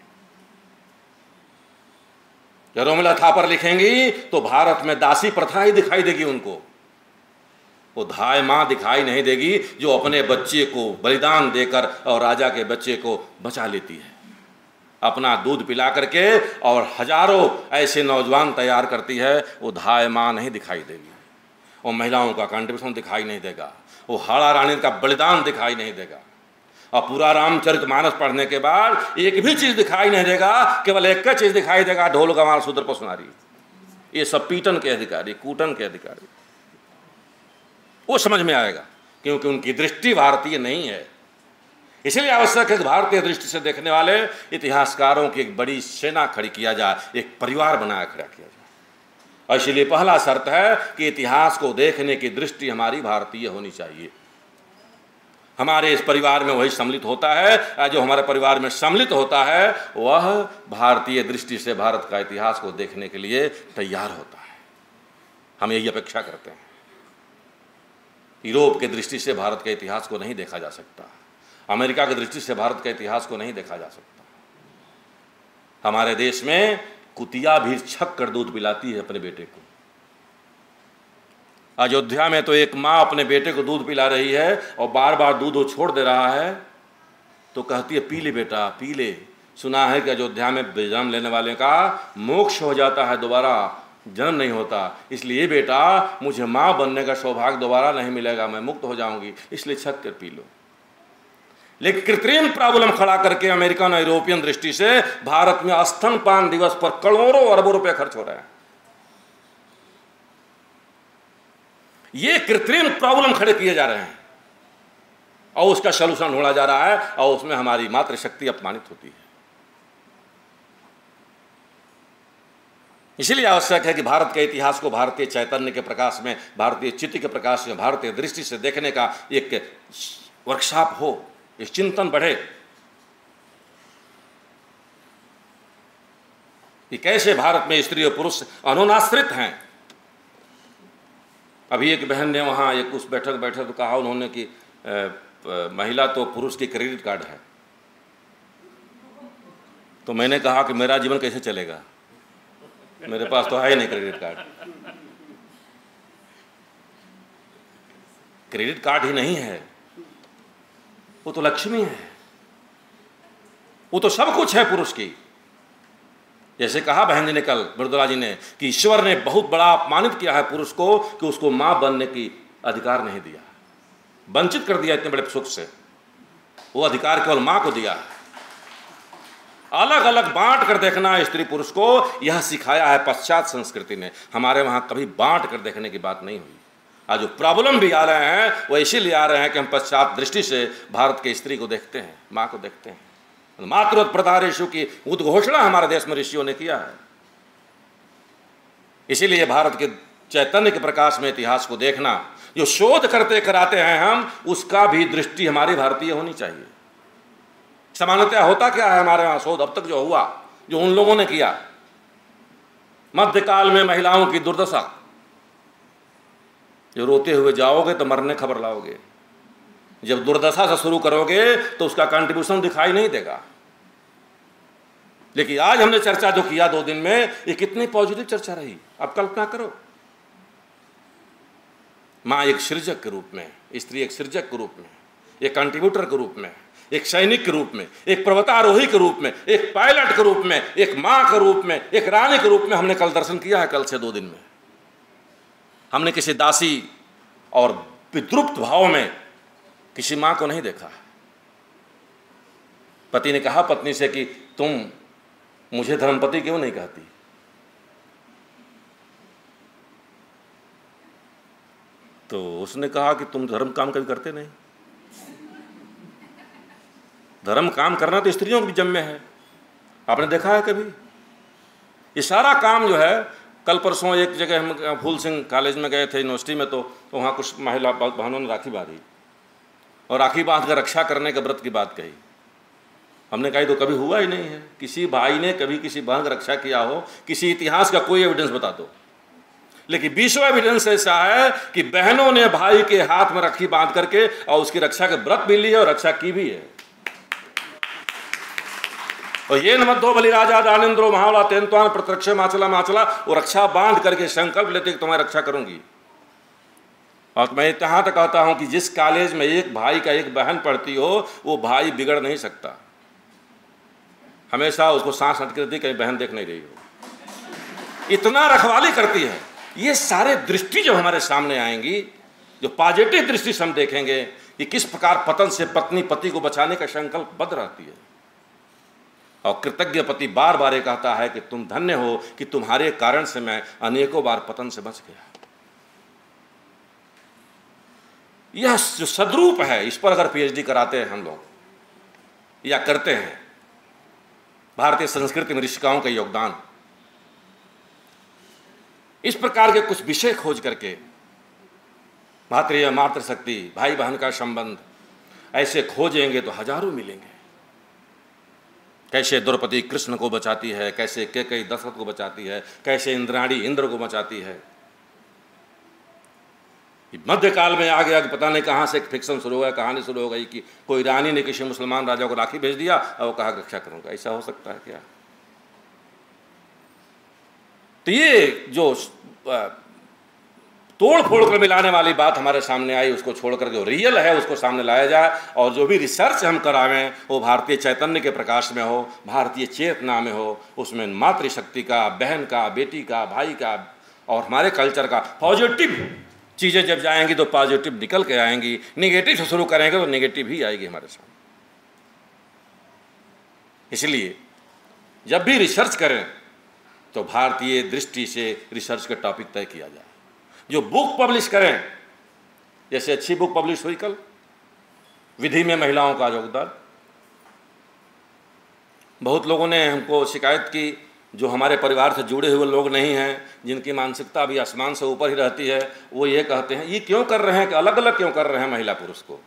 जब रोमिला थापर लिखेंगी तो भारत में दासी प्रथा ही दिखाई देगी उनको। वो धाय माँ दिखाई नहीं देगी जो अपने बच्चे को बलिदान देकर और राजा के बच्चे को बचा लेती है, अपना दूध पिला करके, और हजारों ऐसे नौजवान तैयार करती है। वो धाय माँ नहीं दिखाई देगी, वो महिलाओं का कंट्रीब्यूशन दिखाई नहीं देगा, वो हाड़ा रानी का बलिदान दिखाई नहीं देगा। और पूरा रामचरितमानस पढ़ने के बाद एक भी चीज दिखाई नहीं देगा, केवल एक ही चीज दिखाई देगा, ढोल गवार शूद्र पर सुनारी। ये सब पीटन के अधिकारी, कूटन के अधिकारी, वो समझ में आएगा, क्योंकि उनकी दृष्टि भारतीय नहीं है। इसलिए आवश्यक है कि भारतीय दृष्टि से देखने वाले इतिहासकारों की एक बड़ी सेना खड़ी किया जाए, एक परिवार बनाया खड़ा किया जाए। और इसलिए पहला शर्त है कि इतिहास को देखने की दृष्टि हमारी भारतीय होनी चाहिए। हमारे इस परिवार में वही सम्मिलित होता है, जो हमारे परिवार में सम्मिलित होता है वह भारतीय दृष्टि से भारत का इतिहास को देखने के लिए तैयार होता है। हम यही अपेक्षा करते हैं। यूरोप के दृष्टि से भारत के इतिहास को नहीं देखा जा सकता, अमेरिका की दृष्टि से भारत के इतिहास को नहीं देखा जा सकता। हमारे देश में कुतिया भी छक कर दूध पिलाती है अपने बेटे को। अयोध्या में तो एक माँ अपने बेटे को दूध पिला रही है और बार बार दूध वो छोड़ दे रहा है, तो कहती है पी ले बेटा पी ले। सुना है कि अयोध्या में जन्म लेने वाले का मोक्ष हो जाता है, दोबारा जन्म नहीं होता। इसलिए बेटा मुझे माँ बनने का सौभाग्य दोबारा नहीं मिलेगा, मैं मुक्त हो जाऊंगी, इसलिए छक कर पी लो। लेकिन कृत्रिम प्रॉब्लम खड़ा करके अमेरिकन और यूरोपियन दृष्टि से भारत में स्तनपान दिवस पर करोड़ों अरबों रुपए खर्च हो रहे हैं। ये कृत्रिम प्रॉब्लम खड़े किए जा रहे हैं और उसका सलूशन ढूंढा जा रहा है, और उसमें हमारी मातृशक्ति अपमानित होती है। इसलिए आवश्यक है कि भारत के इतिहास को भारतीय चैतन्य के प्रकाश में, भारतीय चित्त के प्रकाश में, भारतीय दृष्टि से देखने का एक वर्कशॉप हो, एक चिंतन बढ़े कि कैसे भारत में स्त्री और पुरुष अनुनाश्रित हैं। अभी एक बहन ने वहाँ एक उस बैठक बैठे तो कहा उन्होंने कि महिला तो पुरुष की क्रेडिट कार्ड है। तो मैंने कहा कि मेरा जीवन कैसे चलेगा, मेरे पास तो है ही नहीं क्रेडिट कार्ड। क्रेडिट कार्ड ही नहीं है, वो तो लक्ष्मी है, वो तो सब कुछ है पुरुष की। जैसे कहा बहन जी ने कल, मृदुला जी ने, कि ईश्वर ने बहुत बड़ा अपमानित किया है पुरुष को कि उसको मां बनने की अधिकार नहीं दिया, वंचित कर दिया इतने बड़े सुख से। वो अधिकार केवल मां को दिया है। अलग अलग बांट कर देखना स्त्री पुरुष को यह सिखाया है पश्चात संस्कृति ने। हमारे वहां कभी बांट कर देखने की बात नहीं हुई। आज जो प्रॉब्लम भी आ रहे हैं वो इसीलिए आ रहे हैं कि हम पश्चात दृष्टि से भारत के स्त्री को देखते हैं, माँ को देखते हैं। मातृत्व प्रधारेषु की उद्घोषणा हमारे देश में ऋषियों ने किया है। इसीलिए भारत के चैतन्य के प्रकाश में इतिहास को देखना, जो शोध करते कराते हैं हम, उसका भी दृष्टि हमारी भारतीय होनी चाहिए। सामान्यतः होता क्या है हमारे यहाँ शोध अब तक जो हुआ, जो उन लोगों ने किया, मध्यकाल में महिलाओं की दुर्दशा, जो रोते हुए जाओगे तो मरने खबर लाओगे, जब दुर्दशा से शुरू करोगे तो उसका कंट्रीब्यूशन दिखाई नहीं देगा। लेकिन आज हमने चर्चा जो किया दो दिन में, ये कितनी पॉजिटिव चर्चा रही, आप कल्पना करो। माँ एक सृजक के रूप में, स्त्री एक सृजक के रूप में, एक कंट्रीब्यूटर के रूप में, एक सैनिक के रूप में, एक पर्वतारोही के रूप में, एक पायलट के रूप में, एक माँ के रूप में, एक रानी के रूप में हमने कल दर्शन किया है। कल से दो दिन में हमने किसी दासी और विद्रुप्त भाव में किसी माँ को नहीं देखा। पति ने कहा पत्नी से कि तुम मुझे धर्मपति क्यों नहीं कहती? तो उसने कहा कि तुम धर्म काम कभी करते नहीं। धर्म काम करना तो स्त्रियों के भी जिम्मे है, आपने देखा है कभी? ये सारा काम जो है, कल परसों एक जगह हम फूल सिंह कॉलेज में गए थे, यूनिवर्सिटी में, तो, तो वहाँ कुछ महिला बहनों ने राखी बांधी और राखी बांध कर रक्षा करने के व्रत की बात कही। हमने कहा तो कभी हुआ ही नहीं है, किसी भाई ने कभी किसी बहन का रक्षा किया हो, किसी इतिहास का कोई एविडेंस बता दो। लेकिन बीसवा एविडेंस ऐसा है कि बहनों ने भाई के हाथ में राखी बांध करके और उसकी रक्षा के व्रत भी लिए और रक्षा की भी है। और ये नमद्धो बलिराजा दानेन्द्रो महावला तेंतवान प्रत्यक्ष माचला माचला, वो रक्षा बांध करके संकल्प लेते कि तुम्हारी रक्षा करूंगी। और मैं यहाँ तक कहता हूं कि जिस कॉलेज में एक भाई का एक बहन पढ़ती हो, वो भाई बिगड़ नहीं सकता। हमेशा उसको सांस अटक रहती, कहीं बहन देख नहीं रही हो, इतना रखवाली करती है। ये सारे दृष्टि जब हमारे सामने आएंगी, जो पॉजिटिव दृष्टि से हम देखेंगे कि किस प्रकार पतन से पत्नी पति को बचाने का संकल्प बद्ध रहती है। और कृतज्ञ पति बार बार ये कहता है कि तुम धन्य हो कि तुम्हारे कारण से मैं अनेकों बार पतन से बच गया। यह जो सद्रूप है, इस पर अगर पीएचडी कराते हैं हम लोग या करते हैं, भारतीय संस्कृति में ऋषिकाओं का योगदान, इस प्रकार के कुछ विषय खोज करके मातृ मातृशक्ति, भाई बहन का संबंध ऐसे खोजेंगे तो हजारों मिलेंगे। कैसे द्रौपदी कृष्ण को बचाती है, कैसे कैकेयी दशरथ को बचाती है, कैसे इंद्राणी इंद्र को बचाती है। मध्यकाल में आ गया कि पता नहीं कहाँ से एक फिक्शन शुरू हो गया, कहानी शुरू हो गई कि कोई रानी ने किसी मुसलमान राजा को राखी भेज दिया और वो कहा रक्षा करूंगा। ऐसा हो सकता है क्या? तो ये जो तोड़ फोड़ कर मिलाने वाली बात हमारे सामने आई, उसको छोड़कर जो रियल है उसको सामने लाया जाए। और जो भी रिसर्च हम करावें वो भारतीय चैतन्य के प्रकाश में हो, भारतीय चेतना में हो, उसमें मातृशक्ति का, बहन का, बेटी का, भाई का और हमारे कल्चर का पॉजिटिव चीज़ें जब जाएंगी तो पॉजिटिव निकल के आएंगी। निगेटिव से शुरू करेंगे तो निगेटिव ही आएगी हमारे सामने। इसलिए जब भी रिसर्च करें तो भारतीय दृष्टि से रिसर्च का टॉपिक तय किया जाए। जो बुक पब्लिश करें, जैसे अच्छी बुक पब्लिश हुई कल, विधि में महिलाओं का योगदान, बहुत लोगों ने हमको शिकायत की, जो हमारे परिवार से जुड़े हुए लोग नहीं हैं, जिनकी मानसिकता भी आसमान से ऊपर ही रहती है, वो ये कहते हैं ये क्यों कर रहे हैं कि अलग अलग क्यों कर रहे हैं महिला पुरुष को।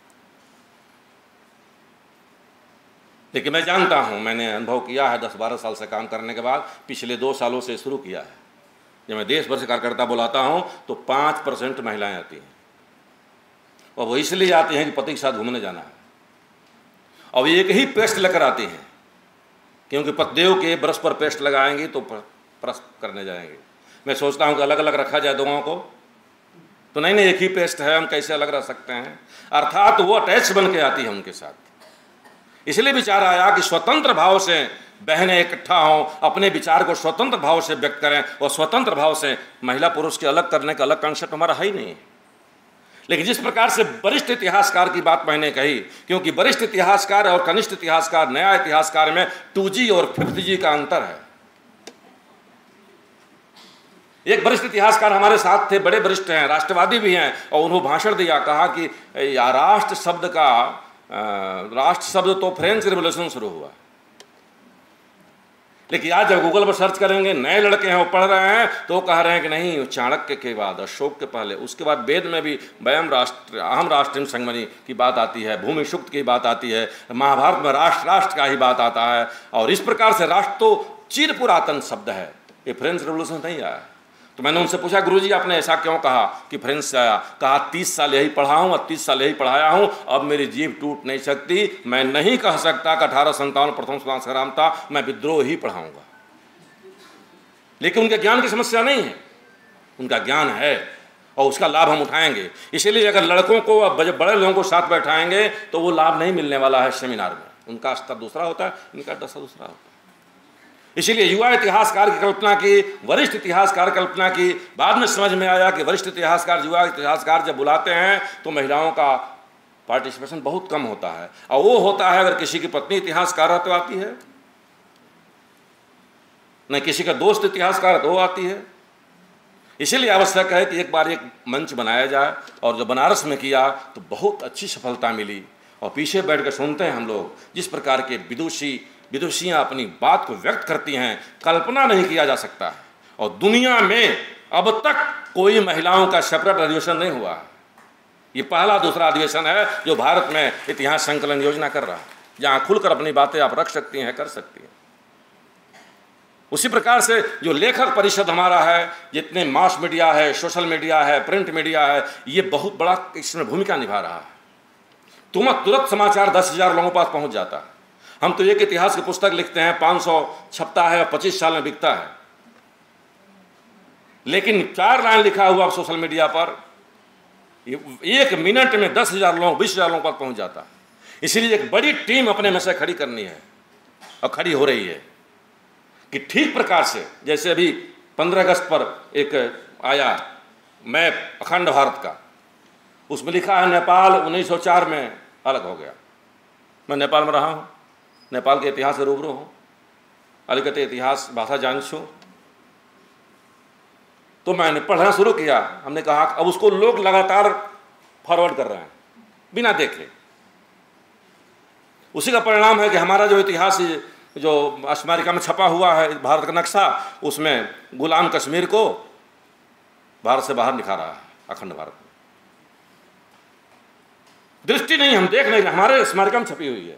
लेकिन मैं जानता हूँ, मैंने अनुभव किया है दस बारह साल से काम करने के बाद, पिछले दो सालों से शुरू किया है। जब मैं देश भर से कार्यकर्ता बुलाता हूँ तो पाँच परसेंट महिलाएँ आती हैं, और वो इसलिए आती हैं कि पति के साथ घूमने जाना है, और एक ही पेस्ट लेकर आती हैं, क्योंकि पतिदेव के ब्रश पर पेस्ट लगाएंगी तो ब्रश करने जाएंगे। मैं सोचता हूँ कि अलग अलग रखा जाए दोनों को, तो नहीं नहीं एक ही पेस्ट है, हम कैसे अलग रख सकते हैं। अर्थात वो अटैच बन के आती है उनके साथ। इसलिए विचार आया कि स्वतंत्र भाव से बहनें इकट्ठा हों, अपने विचार को स्वतंत्र भाव से व्यक्त करें, और स्वतंत्र भाव से महिला पुरुष के अलग करने का अलग कॉन्सेप्ट हमारा है ही नहीं। लेकिन जिस प्रकार से वरिष्ठ इतिहासकार की बात मैंने कही, क्योंकि वरिष्ठ इतिहासकार और कनिष्ठ इतिहासकार, नया इतिहासकार में टू जी और फिफ्थ जी का अंतर है। एक वरिष्ठ इतिहासकार हमारे साथ थे, बड़े वरिष्ठ हैं, राष्ट्रवादी भी हैं, और उन्होंने भाषण दिया, कहा कि या राष्ट्र शब्द का राष्ट्र शब्द तो फ्रेंच रिवॉल्यूशन शुरू हुआ, लेकिन आज जब गूगल पर सर्च करेंगे, नए लड़के हैं वो पढ़ रहे हैं तो वो कह रहे हैं कि नहीं, चाणक्य के बाद, अशोक के पहले, उसके बाद वेद में भी वयम राष्ट्र अहम राष्ट्रीय संगमनी की बात आती है, भूमि शुक्त की बात आती है, महाभारत में राष्ट्र राष्ट्र का ही बात आता है। और इस प्रकार से राष्ट्र तो चिर पुरातन शब्द है, ये फ्रेंच रेवोल्यूशन नहीं आया। तो मैंने उनसे पूछा, गुरुजी आपने ऐसा क्यों कहा कि फ्रेंच से आया? कहा तीस साल यही पढ़ा हूँ और तीस साल यही पढ़ाया हूँ, अब मेरी जीभ टूट नहीं सकती, मैं नहीं कह सकता कि अठारह संतावन प्रथम स्वतंत्रता संग्राम था, मैं विद्रोह ही पढ़ाऊंगा। लेकिन उनके ज्ञान की समस्या नहीं है, उनका ज्ञान है और उसका लाभ हम उठाएंगे। इसीलिए अगर लड़कों को बड़े लोगों को साथ बैठाएंगे तो वो लाभ नहीं मिलने वाला है सेमिनार में। उनका स्तर दूसरा होता है, इनका स्तर दूसरा होता है। इसीलिए युवा इतिहासकार की कल्पना की, वरिष्ठ इतिहासकार कल्पना की। बाद में समझ में आया कि वरिष्ठ इतिहासकार, युवा इतिहासकार जब बुलाते हैं तो महिलाओं का पार्टिसिपेशन बहुत कम होता है। और वो होता है अगर किसी की पत्नी इतिहासकार तो आती है, न किसी का दोस्त इतिहासकार तो आती है। इसीलिए आवश्यक है कि एक बार एक मंच बनाया जाए, और जो बनारस में किया तो बहुत अच्छी सफलता मिली। और पीछे बैठ कर सुनते हैं हम लोग, जिस प्रकार के विदुषी विदुषियाँ अपनी बात को व्यक्त करती हैं, कल्पना नहीं किया जा सकता है। और दुनिया में अब तक कोई महिलाओं का सेपरेट अधिवेशन नहीं हुआ है। ये पहला दूसरा अधिवेशन है जो भारत में इतिहास संकलन योजना कर रहा है, जहाँ खुलकर अपनी बातें आप रख सकती हैं, कर सकती हैं। उसी प्रकार से जो लेखक परिषद हमारा है, जितने मास मीडिया है, सोशल मीडिया है, प्रिंट मीडिया है, ये बहुत बड़ा इसमें भूमिका निभा रहा है। तुम तुरंत समाचार दस हजार लोगों के पास पहुंच जाता है। हम तो एक इतिहास की पुस्तक लिखते हैं, पाँच सौ छपता है और पच्चीस साल में बिकता है, लेकिन चार लाइन लिखा हुआ सोशल मीडिया पर एक मिनट में दस हजार लोग, बीस हजार लोगों के पास पहुंच जाता है। इसीलिए एक बड़ी टीम अपने में से खड़ी करनी है, और खड़ी हो रही है कि ठीक प्रकार से, जैसे अभी पंद्रह अगस्त पर एक आया मैप अखंड भारत का, उसमें लिखा है नेपाल उन्नीस सौ चार में अलग हो गया। मैं नेपाल में रहा हूँ, नेपाल के इतिहास से रूबरू हूँ, अलिकति इतिहास भाषा जान छूँ, तो मैंने पढ़ना शुरू किया। हमने कहा अब उसको लोग लगातार फॉरवर्ड कर रहे हैं बिना देखे। उसी का परिणाम है कि हमारा जो इतिहास जो स्मारिका में छपा हुआ है भारत का नक्शा, उसमें गुलाम कश्मीर को भारत से बाहर दिखा रहा है, अखंड भारत में। दृष्टि नहीं, हम देख नहीं रहे, हमारे स्मारिका में छपी हुई है,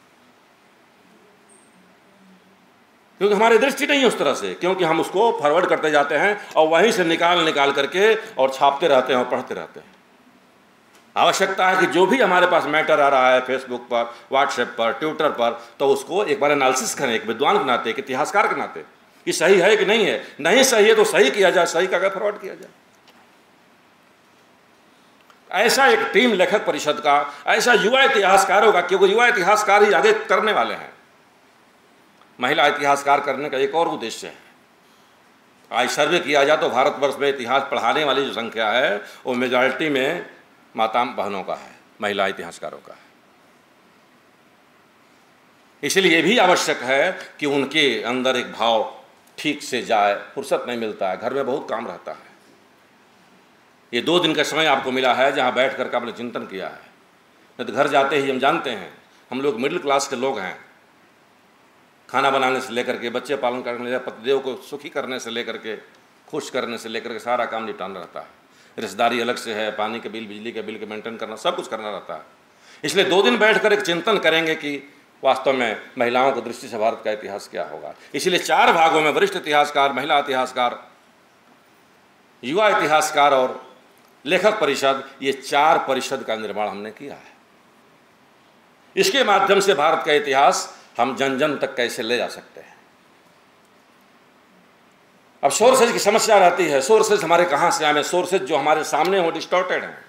क्योंकि हमारी दृष्टि नहीं है उस तरह से, क्योंकि हम उसको फॉरवर्ड करते जाते हैं और वहीं से निकाल निकाल करके और छापते रहते हैं और पढ़ते रहते हैं। आवश्यकता है कि जो भी हमारे पास मैटर आ रहा है फेसबुक पर, व्हाट्सएप पर, ट्विटर पर, तो उसको एक बार एनालिसिस करें, एक विद्वान के नाते, एक इतिहासकार के नाते, कि सही है कि नहीं है। नहीं सही है तो सही किया जाए, सही का फॉरवर्ड किया जाए। ऐसा एक टीम लेखक परिषद का, ऐसा युवा इतिहासकारों का, क्योंकि युवा इतिहासकार ही आगे करने वाले हैं। महिला इतिहासकार करने का एक और उद्देश्य है। आज सर्वे किया जाए तो भारतवर्ष में इतिहास पढ़ाने वाली जो संख्या है वो मेजॉरिटी में माता बहनों का है, महिला इतिहासकारों का है। इसलिए भी आवश्यक है कि उनके अंदर एक भाव ठीक से जाए। फुर्सत नहीं मिलता है, घर में बहुत काम रहता है। ये दो दिन का समय आपको मिला है जहाँ बैठ करके आपने चिंतन किया है। नहीं तो घर जाते ही हम जानते हैं, हम लोग मिडिल क्लास के लोग हैं, खाना बनाने से लेकर के, बच्चे पालन करने, पतिदेव को सुखी करने से लेकर के, खुश करने से लेकर के सारा काम निपटाना रहता है। रिश्तेदारी अलग से है, पानी के बिल, बिजली के बिल के मेंटेन करना, सब कुछ करना रहता है। इसलिए दो दिन बैठकर एक चिंतन करेंगे कि वास्तव में महिलाओं की दृष्टि से भारत का इतिहास क्या होगा। इसलिए चार भागों में वरिष्ठ इतिहासकार, महिला इतिहासकार, युवा इतिहासकार और लेखक परिषद, ये चार परिषद का निर्माण हमने किया है। इसके माध्यम से भारत का इतिहास हम जन जन तक कैसे ले जा सकते हैं। अब सोर्सेज की समस्या रहती है। सोर्सेज हमारे कहाँ से आए? सोर्सेज जो हमारे सामने हो डिस्टॉर्टेड हैं।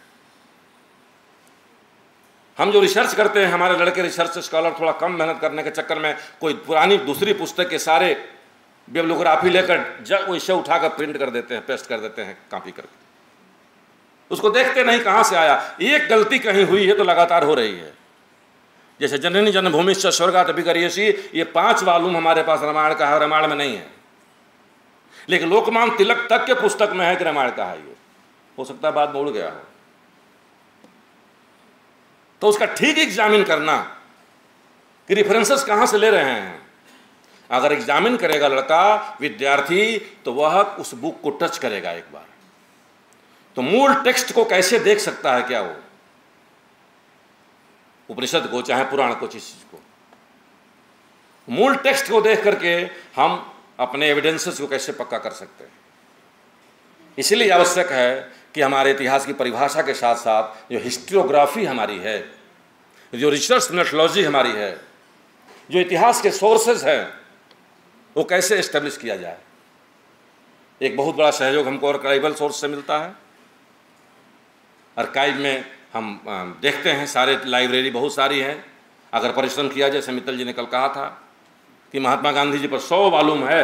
हम जो रिसर्च करते हैं, हमारे लड़के रिसर्च स्कॉलर थोड़ा कम मेहनत करने के चक्कर में कोई पुरानी दूसरी पुस्तक के सारे बिब्लियोग्राफी लेकर वैसे उठाकर प्रिंट कर देते हैं, पेस्ट कर देते हैं कॉपी करके। उसको देखते नहीं कहाँ से आया। एक गलती कहीं हुई है तो लगातार हो रही है। जैसे जननी जन्मभूमि से स्वर्गात अभिकर्यसि, ये पांच वालूम हमारे पास रामायण का है, रामायण में नहीं है, लेकिन लोकमान्य तिलक तक के पुस्तक में है कि रामायण का है। ये हो सकता है बाद में उड़ गया हो, तो उसका ठीक एग्जामिन करना कि रेफरेंसेस कहाँ से ले रहे हैं। अगर एग्जामिन करेगा लड़का, विद्यार्थी, तो वह उस बुक को टच करेगा एक बार। तो मूल टेक्स्ट को कैसे देख सकता है क्या वो, उपनिषद को चाहे पुराण को, किसी चीज को, मूल टेक्स्ट को देख करके हम अपने एविडेंसेस को कैसे पक्का कर सकते हैं। इसलिए आवश्यक है कि हमारे इतिहास की परिभाषा के साथ साथ जो हिस्ट्रियोग्राफी हमारी है, जो रिसर्च मेथोडोलॉजी हमारी है, जो इतिहास के सोर्सेज हैं, वो कैसे एस्टेब्लिश किया जाए। एक बहुत बड़ा सहयोग हमको आर्काइवल सोर्स से मिलता है। आर्काइव में हम देखते हैं सारे, लाइब्रेरी बहुत सारी हैं। अगर परिश्रम किया, जैसे मित्तल जी ने कल कहा था कि महात्मा गांधी जी पर सौ वॉल्यूम है,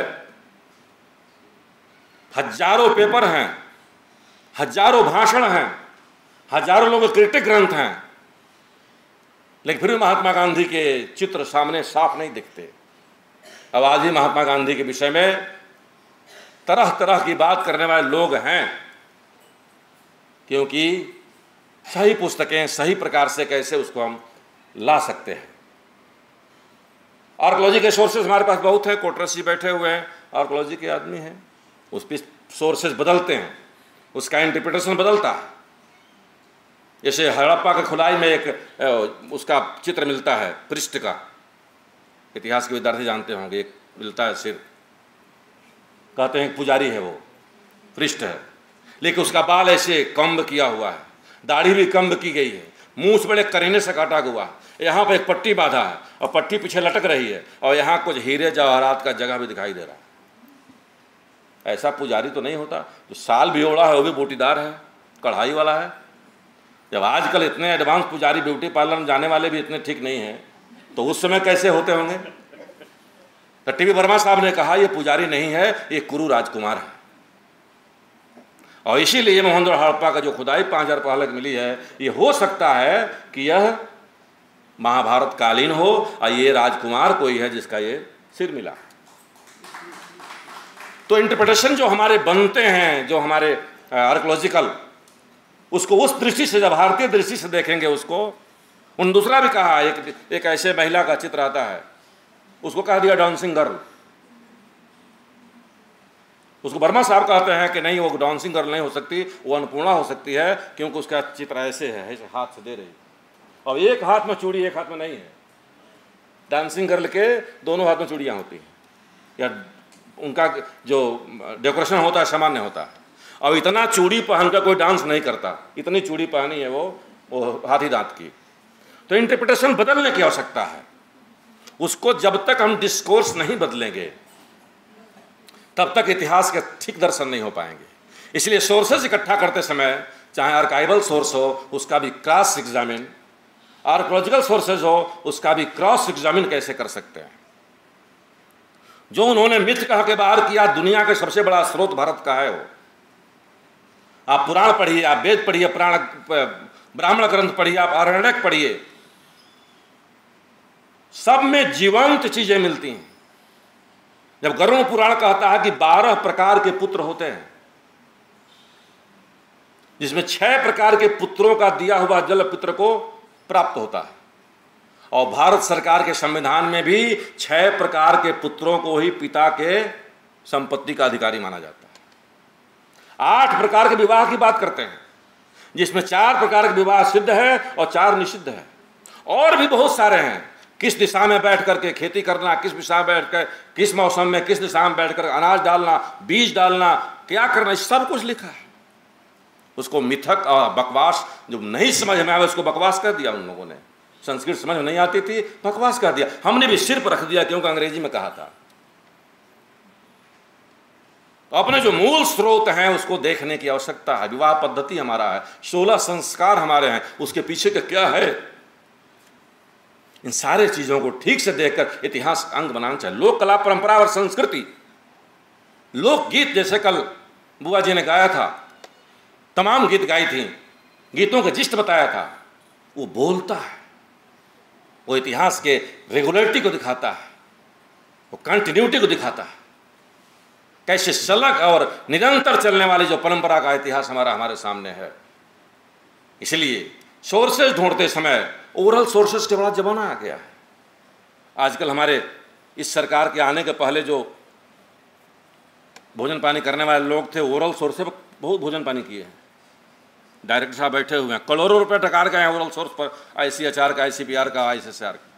हजारों पेपर हैं, हजारों भाषण हैं, हजारों लोगों के क्रिटिक ग्रंथ हैं, लेकिन फिर भी महात्मा गांधी के चित्र सामने साफ नहीं दिखते। अब आज भी महात्मा गांधी के विषय में तरह तरह की बात करने वाले लोग हैं, क्योंकि सही पुस्तकें सही प्रकार से कैसे उसको हम ला सकते हैं। आर्कोलॉजी के सोर्सेज हमारे पास बहुत है। कोटरस जी बैठे हुए हैं, आर्कोलॉजी के आदमी हैं, उस पर सोर्सेज बदलते हैं, उसका इंटरप्रिटेशन बदलता है। जैसे हड़प्पा के खुदाई में एक उसका चित्र मिलता है, पृष्ठ का, इतिहास के विद्यार्थी जानते होंगे, एक मिलता है सिर, कहते हैं पुजारी है वो, पृष्ठ है, लेकिन उसका बाल ऐसे कम्ब किया हुआ है, दाढ़ी भी कम्ब की गई है, मुंह से बड़े करीने से काटा हुआ है, यहाँ पर एक पट्टी बांधा है और पट्टी पीछे लटक रही है, और यहाँ कुछ हीरे जवाहरात का जगह भी दिखाई दे रहा है। ऐसा पुजारी तो नहीं होता। जो साल भी ओढ़ा है वो भी बूटीदार है, कढ़ाई वाला है। जब आजकल इतने एडवांस पुजारी ब्यूटी पार्लर में जाने वाले भी इतने ठीक नहीं हैं, तो उस समय कैसे होते होंगे। तो टी वी वर्मा साहब ने कहा ये पुजारी नहीं है, ये कुरु राजकुमार है। और इसीलिए मोहनजोड़ हड़प्पा का जो खुदाई पाँच हजार पहले मिली है, ये हो सकता है कि यह महाभारत कालीन हो और ये राजकुमार कोई है जिसका ये सिर मिला। तो इंटरप्रिटेशन जो हमारे बनते हैं, जो हमारे आर्कोलॉजिकल, उसको उस दृष्टि से, जब भारतीय दृष्टि से देखेंगे उसको। उन दूसरा भी कहा, एक एक ऐसे महिला का चित्र आता है, उसको कहा दिया डांसिंग गर्ल। उसको वर्मा साहब कहते हैं कि नहीं, वो डांसिंग गर्ल नहीं हो सकती, वो अन्नपूर्णा हो सकती है, क्योंकि उसका चित्र ऐसे है, ऐसे हाथ से दे रही, और एक हाथ में चूड़ी एक हाथ में नहीं है। डांसिंग गर्ल के दोनों हाथ में चूड़ियाँ होती हैं, या उनका जो डेकोरेशन होता है सामान्य होता है। और इतना चूड़ी पहनकर कोई डांस नहीं करता, इतनी चूड़ी पहनी है वो वो हाथी दांत की। तो इंटरप्रिटेशन बदलने की आवश्यकता है। उसको जब तक हम डिस्कोर्स नहीं बदलेंगे, तब तक इतिहास के ठीक दर्शन नहीं हो पाएंगे। इसलिए सोर्सेज इकट्ठा करते समय, चाहे आर्काइवल सोर्स हो उसका भी क्रॉस एग्जामिन, आर्कोलॉजिकल सोर्सेज हो उसका भी क्रॉस एग्जामिन कैसे कर सकते हैं। जो उन्होंने मिथ कह के बाहर किया, दुनिया के सबसे बड़ा स्रोत भारत का है वो। आप पुराण पढ़िए, आप वेद पढ़िए, पुराण ब्राह्मण ग्रंथ पढ़िए, आप आरण्यक पढ़िए, सब में जीवंत चीजें मिलती हैं। जब गरुड़ पुराण कहता है कि बारह प्रकार के पुत्र होते हैं, जिसमें छह प्रकार के पुत्रों का दिया हुआ जल पुत्र को प्राप्त होता है, और भारत सरकार के संविधान में भी छह प्रकार के पुत्रों को ही पिता के संपत्ति का अधिकारी माना जाता है। आठ प्रकार के विवाह की बात करते हैं, जिसमें चार प्रकार के विवाह सिद्ध है और चार निषिद्ध है। और भी बहुत सारे हैं, किस दिशा में बैठ करके खेती करना, किस दिशा में बैठ कर, किस मौसम में किस दिशा में बैठ कर अनाज डालना, बीज डालना, क्या करना, सब कुछ लिखा है। उसको मिथक और बकवास, जो नहीं समझ में आया उसको बकवास कर दिया उन लोगों ने। संस्कृत समझ में नहीं आती थी, बकवास कर दिया। हमने भी सिर्फ रख दिया क्योंकि अंग्रेजी में कहा था। तो अपने जो मूल स्रोत हैं उसको देखने की आवश्यकता है। विवाह पद्धति हमारा है, सोलह संस्कार हमारे हैं, उसके पीछे का क्या है, इन सारे चीजों को ठीक से देखकर इतिहास अंग बनाना चाहिए। लोक कला, परंपरा और संस्कृति, लोकगीत, जैसे कल बुआ जी ने गाया था, तमाम गीत गाई थी, गीतों का जिस्ट बताया था, वो बोलता है, वो इतिहास के रेगुलरिटी को दिखाता है, वो कंटिन्यूटी को दिखाता है, कैसे सलग और निरंतर चलने वाली जो परंपरा का इतिहास हमारा हमारे सामने है। इसलिए सोर्सेज ढूंढते समय ओरल सोर्सेज के बड़ा जमाना आ गया है। आजकल हमारे इस सरकार के आने के पहले जो भोजन पानी करने वाले लोग थे, ओरल सोर्स से बहुत भोजन पानी किए हैं। डायरेक्टर साहब बैठे हुए हैं, करोड़ों रुपए टकार गए हैं ओरल सोर्स पर, आईसीएचआर का, आईसीपीआर का, आईसीएसआर का।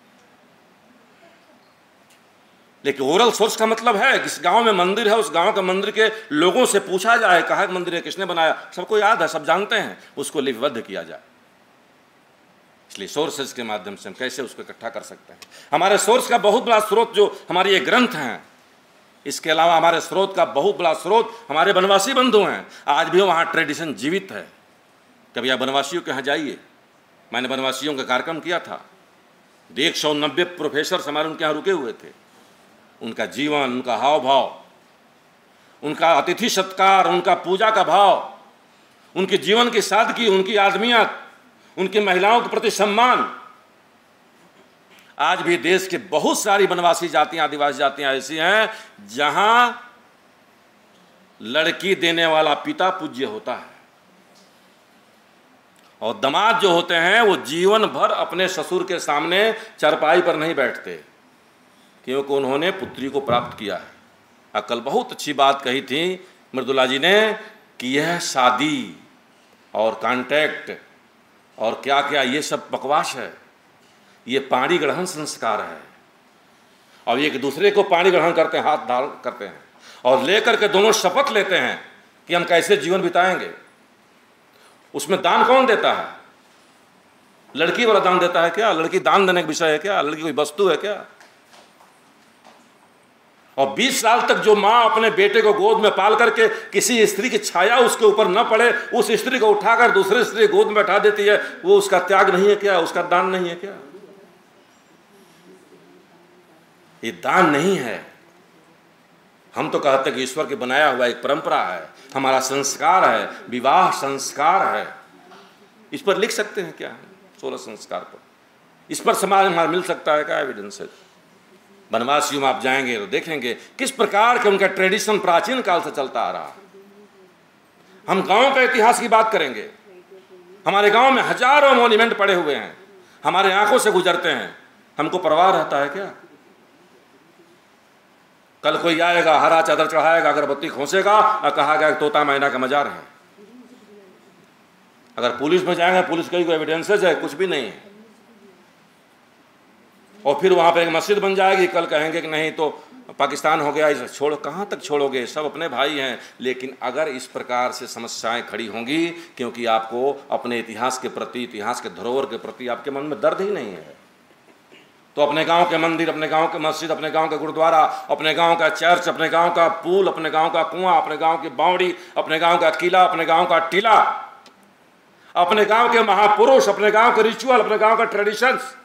लेकिन ओरल सोर्स का मतलब है कि इस गांव में मंदिर है, उस गांव के मंदिर के लोगों से पूछा जाए कहाँ मंदिर है, किसने बनाया, सबको याद है, सब जानते हैं, उसको लिपिबद्ध किया जाए। इसलिए सोर्सेज के माध्यम से हम कैसे उसको इकट्ठा कर सकते हैं। हमारे सोर्स का बहुत बड़ा स्रोत जो हमारे ये ग्रंथ हैं, इसके अलावा हमारे स्रोत का बहुत बड़ा स्रोत हमारे वनवासी बंधु हैं। आज भी वहाँ ट्रेडिशन जीवित है। कभी आप वनवासियों के यहाँ जाइए, मैंने वनवासियों का कार्यक्रम किया था, एक सौ नब्बे प्रोफेसर हमारे उनके यहाँ रुके हुए थे। उनका जीवन, उनका हाव भाव, उनका अतिथि सत्कार, उनका पूजा का भाव, उनके जीवन की सादगी, उनकी आदमियत, उनकी महिलाओं के प्रति सम्मान, आज भी देश के बहुत सारी वनवासी जातियां, आदिवासी जातियां ऐसी हैं जहां लड़की देने वाला पिता पूज्य होता है और दामाद जो होते हैं वो जीवन भर अपने ससुर के सामने चारपाई पर नहीं बैठते, क्योंकि उन्होंने पुत्री को प्राप्त किया है। अकल बहुत अच्छी बात कही थी मृदुला जी ने कि यह शादी और कॉन्टैक्ट और क्या क्या ये सब बकवास है, ये पाणी ग्रहण संस्कार है। और एक दूसरे को पाणी ग्रहण करते हैं, हाथ डाल करते हैं और लेकर के दोनों शपथ लेते हैं कि हम कैसे जीवन बिताएंगे। उसमें दान कौन देता है? लड़की वाला दान देता है क्या? लड़की दान देने का विषय है क्या? लड़की कोई वस्तु है क्या? और बीस साल तक जो माँ अपने बेटे को गोद में पाल करके किसी स्त्री की छाया उसके ऊपर न पड़े, उस स्त्री को उठाकर दूसरी स्त्री गोद में बैठा देती है, वो उसका त्याग नहीं है क्या? उसका दान नहीं है क्या? ये दान नहीं है। हम तो कहते हैं कि ईश्वर के बनाया हुआ एक परंपरा है, हमारा संस्कार है, विवाह संस्कार है। इस पर लिख सकते हैं क्या? सोलह संस्कार पर इस पर समाज हमारा मिल सकता है क्या एविडेंस है? वनवासियों में आप जाएंगे तो देखेंगे किस प्रकार के उनका ट्रेडिशन प्राचीन काल से चलता आ रहा है। हम गांव के इतिहास की बात करेंगे, हमारे गांव में हजारों मॉन्यूमेंट पड़े हुए हैं, हमारे आंखों से गुजरते हैं, हमको परवाह रहता है क्या? कल कोई आएगा, हरा चादर चढ़ाएगा, अगरबत्ती खोसेगा और कहा तोता मैना का मजार है। अगर पुलिस में जाएंगे, पुलिस कई कोई एविडेंसेज है, कुछ भी नहीं है। और फिर वहाँ पे एक मस्जिद बन जाएगी, कल कहेंगे कि नहीं तो पाकिस्तान हो गया, इसे छोड़ो। कहाँ तक छोड़ोगे? सब अपने भाई हैं। लेकिन अगर इस प्रकार से समस्याएं खड़ी होंगी, क्योंकि आपको अपने इतिहास के प्रति, इतिहास के धरोहर के प्रति आपके मन में दर्द ही नहीं है, तो अपने गांव के मंदिर, अपने गांव के मस्जिद, अपने गांव का गुरुद्वारा, अपने गांव का चर्च, अपने गांव का पुल, अपने गांव का कुआं, अपने गांव की बावड़ी, अपने गांव का किला, अपने गांव का टीला, अपने गांव के महापुरुष, अपने गांव के रिचुअल, अपने गांव का ट्रेडिशंस,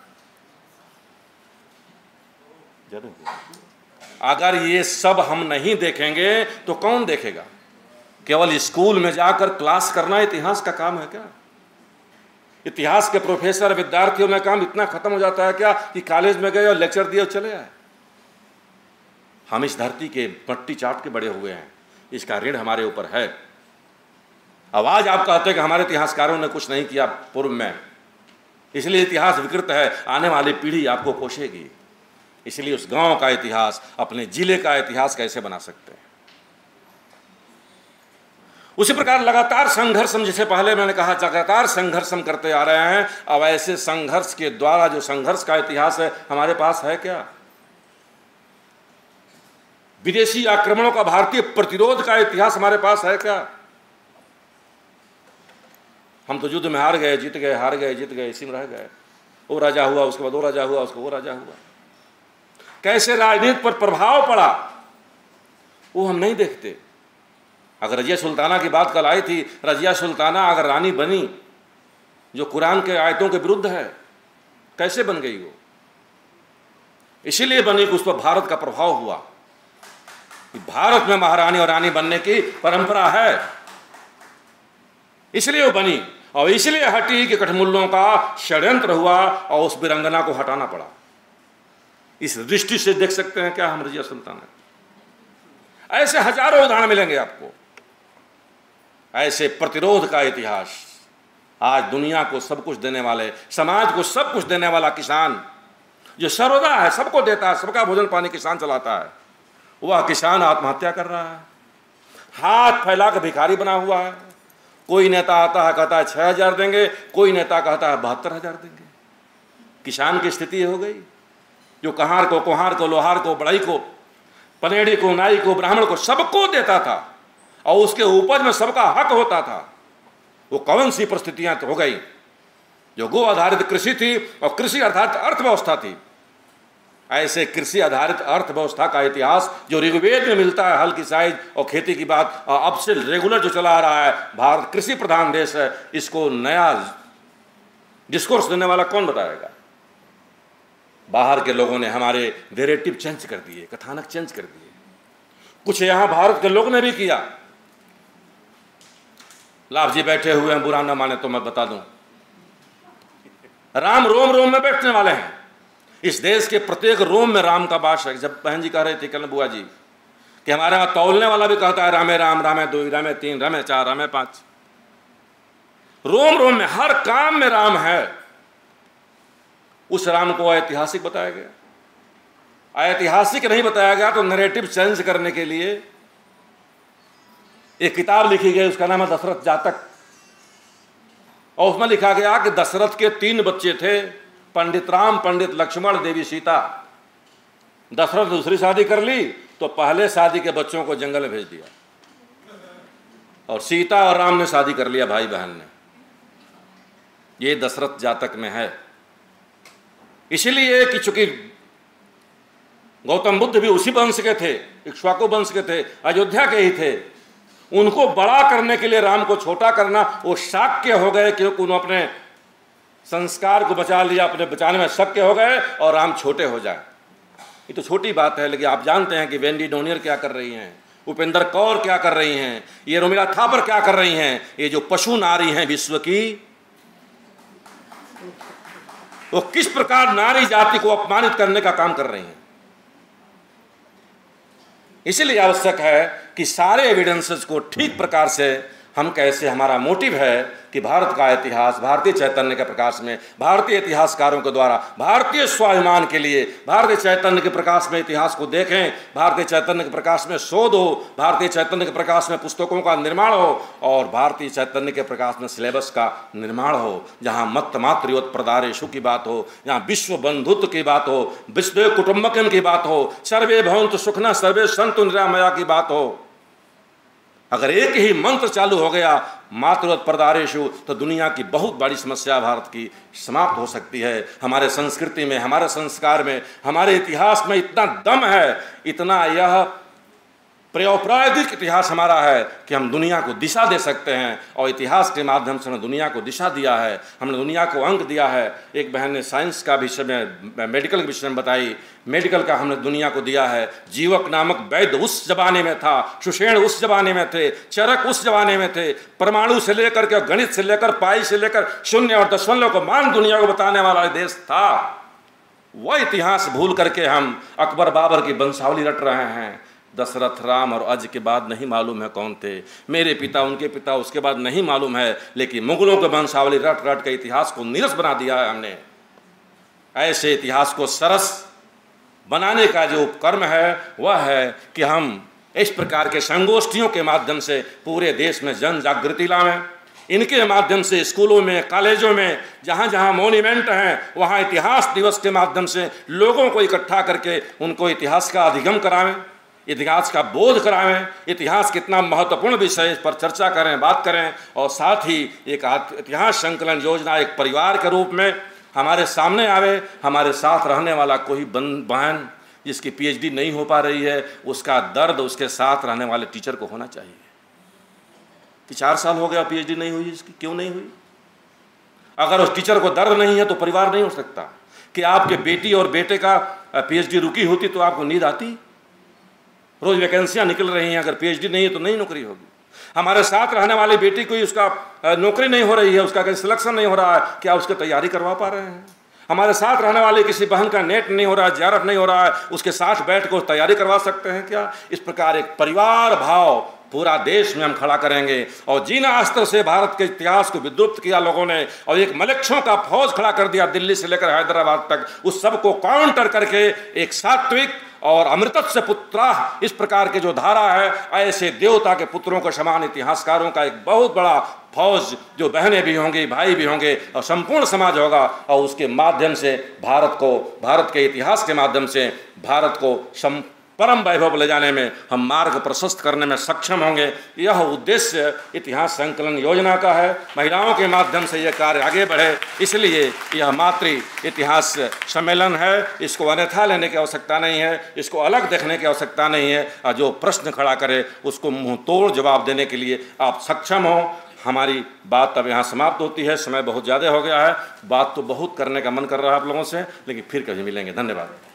अगर ये सब हम नहीं देखेंगे तो कौन देखेगा? केवल स्कूल में जाकर क्लास करना इतिहास का काम है क्या? इतिहास के प्रोफेसर, विद्यार्थियों में काम इतना खत्म हो जाता है क्या कि कॉलेज में गए और लेक्चर दिए और चले आए? हम इस धरती के मट्टी चाट के बड़े हुए हैं, इसका ऋण हमारे ऊपर है। अब आज आप कहते हैं कि हमारे इतिहासकारों ने कुछ नहीं किया पूर्व में, इसलिए इतिहास विकृत है, आने वाली पीढ़ी आपको पोषेगी। इसलिए उस गांव का इतिहास, अपने जिले का इतिहास कैसे बना सकते हैं? उसी प्रकार लगातार संघर्ष, जैसे पहले मैंने कहा, लगातार संघर्ष हम करते आ रहे हैं। अब ऐसे संघर्ष के द्वारा जो संघर्ष का इतिहास है हमारे पास है क्या? विदेशी आक्रमणों का भारतीय प्रतिरोध का इतिहास हमारे पास है क्या? हम तो युद्ध में हार गए, जीत गए, हार गए, जीत गए, इसी में रह गए। वो राजा हुआ, उसके बाद वो राजा हुआ, उसको वो राजा हुआ। कैसे राजनीति पर प्रभाव पड़ा वो हम नहीं देखते। अगर रजिया सुल्ताना की बात कल आई थी, रजिया सुल्ताना अगर रानी बनी जो कुरान के आयतों के विरुद्ध है, कैसे बन गई वो? इसीलिए बनी कि उस पर भारत का प्रभाव हुआ। कि भारत में महारानी और रानी बनने की परंपरा है, इसलिए वो बनी। और इसलिए हटी कि कठमुल्लों का षड्यंत्र हुआ और उस वीरंगना को हटाना पड़ा। इस दृष्टि से देख सकते हैं क्या हम रजिया सुल्ताना? ऐसे हजारों उदाहरण मिलेंगे आपको। ऐसे प्रतिरोध का इतिहास। आज दुनिया को सब कुछ देने वाले, समाज को सब कुछ देने वाला किसान, जो सर्वदा है, सबको देता है, सबका भोजन पानी किसान चलाता है, वह किसान आत्महत्या कर रहा है, हाथ फैला कर भिखारी बना हुआ है। कोई नेता आता है कहता है छः हजार देंगे, कोई नेता कहता है बहत्तर हजार देंगे। किसान की स्थिति हो गई, जो कहार को, कुम्हार को, लोहार को, बढ़ई को, पनेड़ी को, नाई को, ब्राह्मण को, सबको देता था और उसके उपज में सबका हक होता था। वो कौन सी परिस्थितियां हो गई? जो गो आधारित कृषि थी और कृषि आधारित अर्थव्यवस्था थी। ऐसे कृषि आधारित अर्थव्यवस्था का इतिहास जो ऋग्वेद में मिलता है, हल की साइज और खेती की बात, और अब से रेगुलर जो चला आ रहा है, भारत कृषि प्रधान देश है, इसको नया डिस्कोर्स देने वाला कौन बताएगा? बाहर के लोगों ने हमारे नैरेटिव चेंज कर दिए, कथानक चेंज कर दिए। कुछ यहाँ भारत के लोगों ने भी किया। लाभ जी बैठे हुए हैं, बुरा ना माने तो मैं बता दूं, राम रोम रोम में बैठने वाले हैं। इस देश के प्रत्येक रोम में राम का वास है। जब बहन जी कह रहे थे कल बुआ जी कि हमारे यहाँ तौलने वाला भी कहता है रामे राम, रामे दो, रामे तीन, रामे चार, रामे पांच। रोम रोम में हर काम में राम है। उस राम को ऐतिहासिक बताया गया। ऐतिहासिक नहीं बताया गया तो नैरेटिव चेंज करने के लिए एक किताब लिखी गई, उसका नाम है दशरथ जातक। और उसमें लिखा गया कि दशरथ के तीन बच्चे थे, पंडित राम, पंडित लक्ष्मण, देवी सीता। दशरथ दूसरी शादी कर ली तो पहले शादी के बच्चों को जंगल में भेज दिया, और सीता और राम ने शादी कर लिया, भाई बहन ने। ये दशरथ जातक में है। इसीलिए कि चूंकि गौतम बुद्ध भी उसी वंश के थे, इक्ष्वाकु वंश के थे, अयोध्या के ही थे, उनको बड़ा करने के लिए राम को छोटा करना, वो शाक्य हो गए क्योंकि उन्होंने अपने संस्कार को बचा लिया, अपने बचाने में शक्य हो गए और राम छोटे हो जाए। ये तो छोटी बात है, लेकिन आप जानते हैं कि वेंडी डोनियर क्या कर रही हैं, उपेंद्र कौर क्या कर रही हैं, ये रोमिला थापर क्या कर रही हैं। ये जो पशु नारी हैं विश्व की, वो किस प्रकार नारी जाति को अपमानित करने का काम कर रही हैं। इसलिए आवश्यक है कि सारे एविडेंसेस को ठीक प्रकार से हम कैसे, हमारा मोटिव है कि भारत का इतिहास भारतीय चैतन्य के प्रकाश में, भारतीय इतिहासकारों के द्वारा भारतीय स्वाभिमान के लिए भारतीय चैतन्य के प्रकाश में इतिहास को देखें, भारतीय चैतन्य के प्रकाश में शोध हो, भारतीय चैतन्य के प्रकाश में पुस्तकों का निर्माण हो और भारतीय चैतन्य के प्रकाश में सिलेबस का निर्माण हो, जहाँ मत मातृयोत्प्रदारेषु की बात हो, जहाँ विश्व बंधुत्व की बात हो, विश्व कुटुंबकम की बात हो, सर्वे भवन्तु सुखिनः सर्वे सन्तु निरामया की बात हो। अगर एक ही मंत्र चालू हो गया मातृयोत्प्रदारेषु, तो दुनिया की बहुत बड़ी समस्या भारत की समाप्त हो सकती है। हमारे संस्कृति में, हमारे संस्कार में, हमारे इतिहास में इतना दम है, इतना यह प्रयोप्रायोगिक इतिहास हमारा है कि हम दुनिया को दिशा दे सकते हैं, और इतिहास के माध्यम से हमने दुनिया को दिशा दिया है, हमने दुनिया को अंक दिया है। एक बहन ने साइंस का विषय में, मेडिकल के विषय में बताई, मेडिकल का हमने दुनिया को दिया है। जीवक नामक वैद्य उस जमाने में था, सुषेण उस जमाने में थे, चरक उस जमाने में थे, परमाणु से लेकर के गणित से लेकर पाई से लेकर शून्य और दशमलव को मान दुनिया को बताने वाला देश था। वह इतिहास भूल करके हम अकबर बाबर की वंशावली रट रहे हैं। दशरथ, राम और अज के बाद नहीं मालूम है कौन थे, मेरे पिता, उनके पिता, उसके बाद नहीं मालूम है, लेकिन मुगलों के वंशावली रट रट के इतिहास को नीरस बना दिया है हमने। ऐसे इतिहास को सरस बनाने का जो कर्म है वह है कि हम इस प्रकार के संगोष्ठियों के माध्यम से पूरे देश में जन जागृति लाएं। इनके माध्यम से स्कूलों में, कॉलेजों में, जहाँ जहाँ मॉन्यूमेंट हैं वहाँ इतिहास दिवस के माध्यम से लोगों को इकट्ठा करके उनको इतिहास का अधिगम करावें, इतिहास का बोध करावें, इतिहास कितना महत्वपूर्ण विषय, इस पर चर्चा करें, बात करें। और साथ ही एक इतिहास संकलन योजना एक परिवार के रूप में हमारे सामने आवे। हमारे साथ रहने वाला कोई बहन जिसकी पीएचडी नहीं हो पा रही है, उसका दर्द उसके साथ रहने वाले टीचर को होना चाहिए कि चार साल हो गया पीएचडी नहीं हुई, इसकी क्यों नहीं हुई। अगर उस टीचर को दर्द नहीं है तो परिवार नहीं हो सकता। कि आपके बेटी और बेटे का पीएचडी रुकी होती तो आपको नींद आती। रोज वैकेंसियां निकल रही हैं, अगर पीएचडी नहीं है तो नहीं नौकरी होगी। हमारे साथ रहने वाली बेटी कोई उसका नौकरी नहीं हो रही है, उसका कहीं सिलेक्शन नहीं हो रहा है, क्या उसकी तैयारी करवा पा रहे हैं। हमारे साथ रहने वाले किसी बहन का नेट नहीं हो रहा है, जेआरएफ नहीं हो रहा है, उसके साथ बैठ कर तैयारी करवा सकते हैं क्या। इस प्रकार एक परिवार भाव पूरा देश में हम खड़ा करेंगे। और जीना अस्त्र से भारत के इतिहास को विद्रुप्त किया लोगों ने, और एक मलेच्छों का फौज खड़ा कर दिया दिल्ली से लेकर हैदराबाद तक। उस सब को काउंटर करके एक सात्विक और अमृतत्व से पुत्रा, इस प्रकार के जो धारा है, ऐसे देवता के पुत्रों के समान इतिहासकारों का एक बहुत बड़ा फौज, जो बहनें भी होंगी, भाई भी होंगे, और संपूर्ण समाज होगा। और उसके माध्यम से भारत को, भारत के इतिहास के माध्यम से भारत को सम परम वैभव ले जाने में हम मार्ग प्रशस्त करने में सक्षम होंगे। यह उद्देश्य इतिहास संकलन योजना का है। महिलाओं के माध्यम से यह कार्य आगे बढ़े, इसलिए यह मातृ इतिहास सम्मेलन है। इसको अन्यथा लेने की आवश्यकता नहीं है, इसको अलग देखने की आवश्यकता नहीं है। और जो प्रश्न खड़ा करे उसको मुंह तोड़ जवाब देने के लिए आप सक्षम हो। हमारी बात अब यहाँ समाप्त होती है, समय बहुत ज़्यादा हो गया है। बात तो बहुत करने का मन कर रहा है आप लोगों से, लेकिन फिर कभी मिलेंगे। धन्यवाद।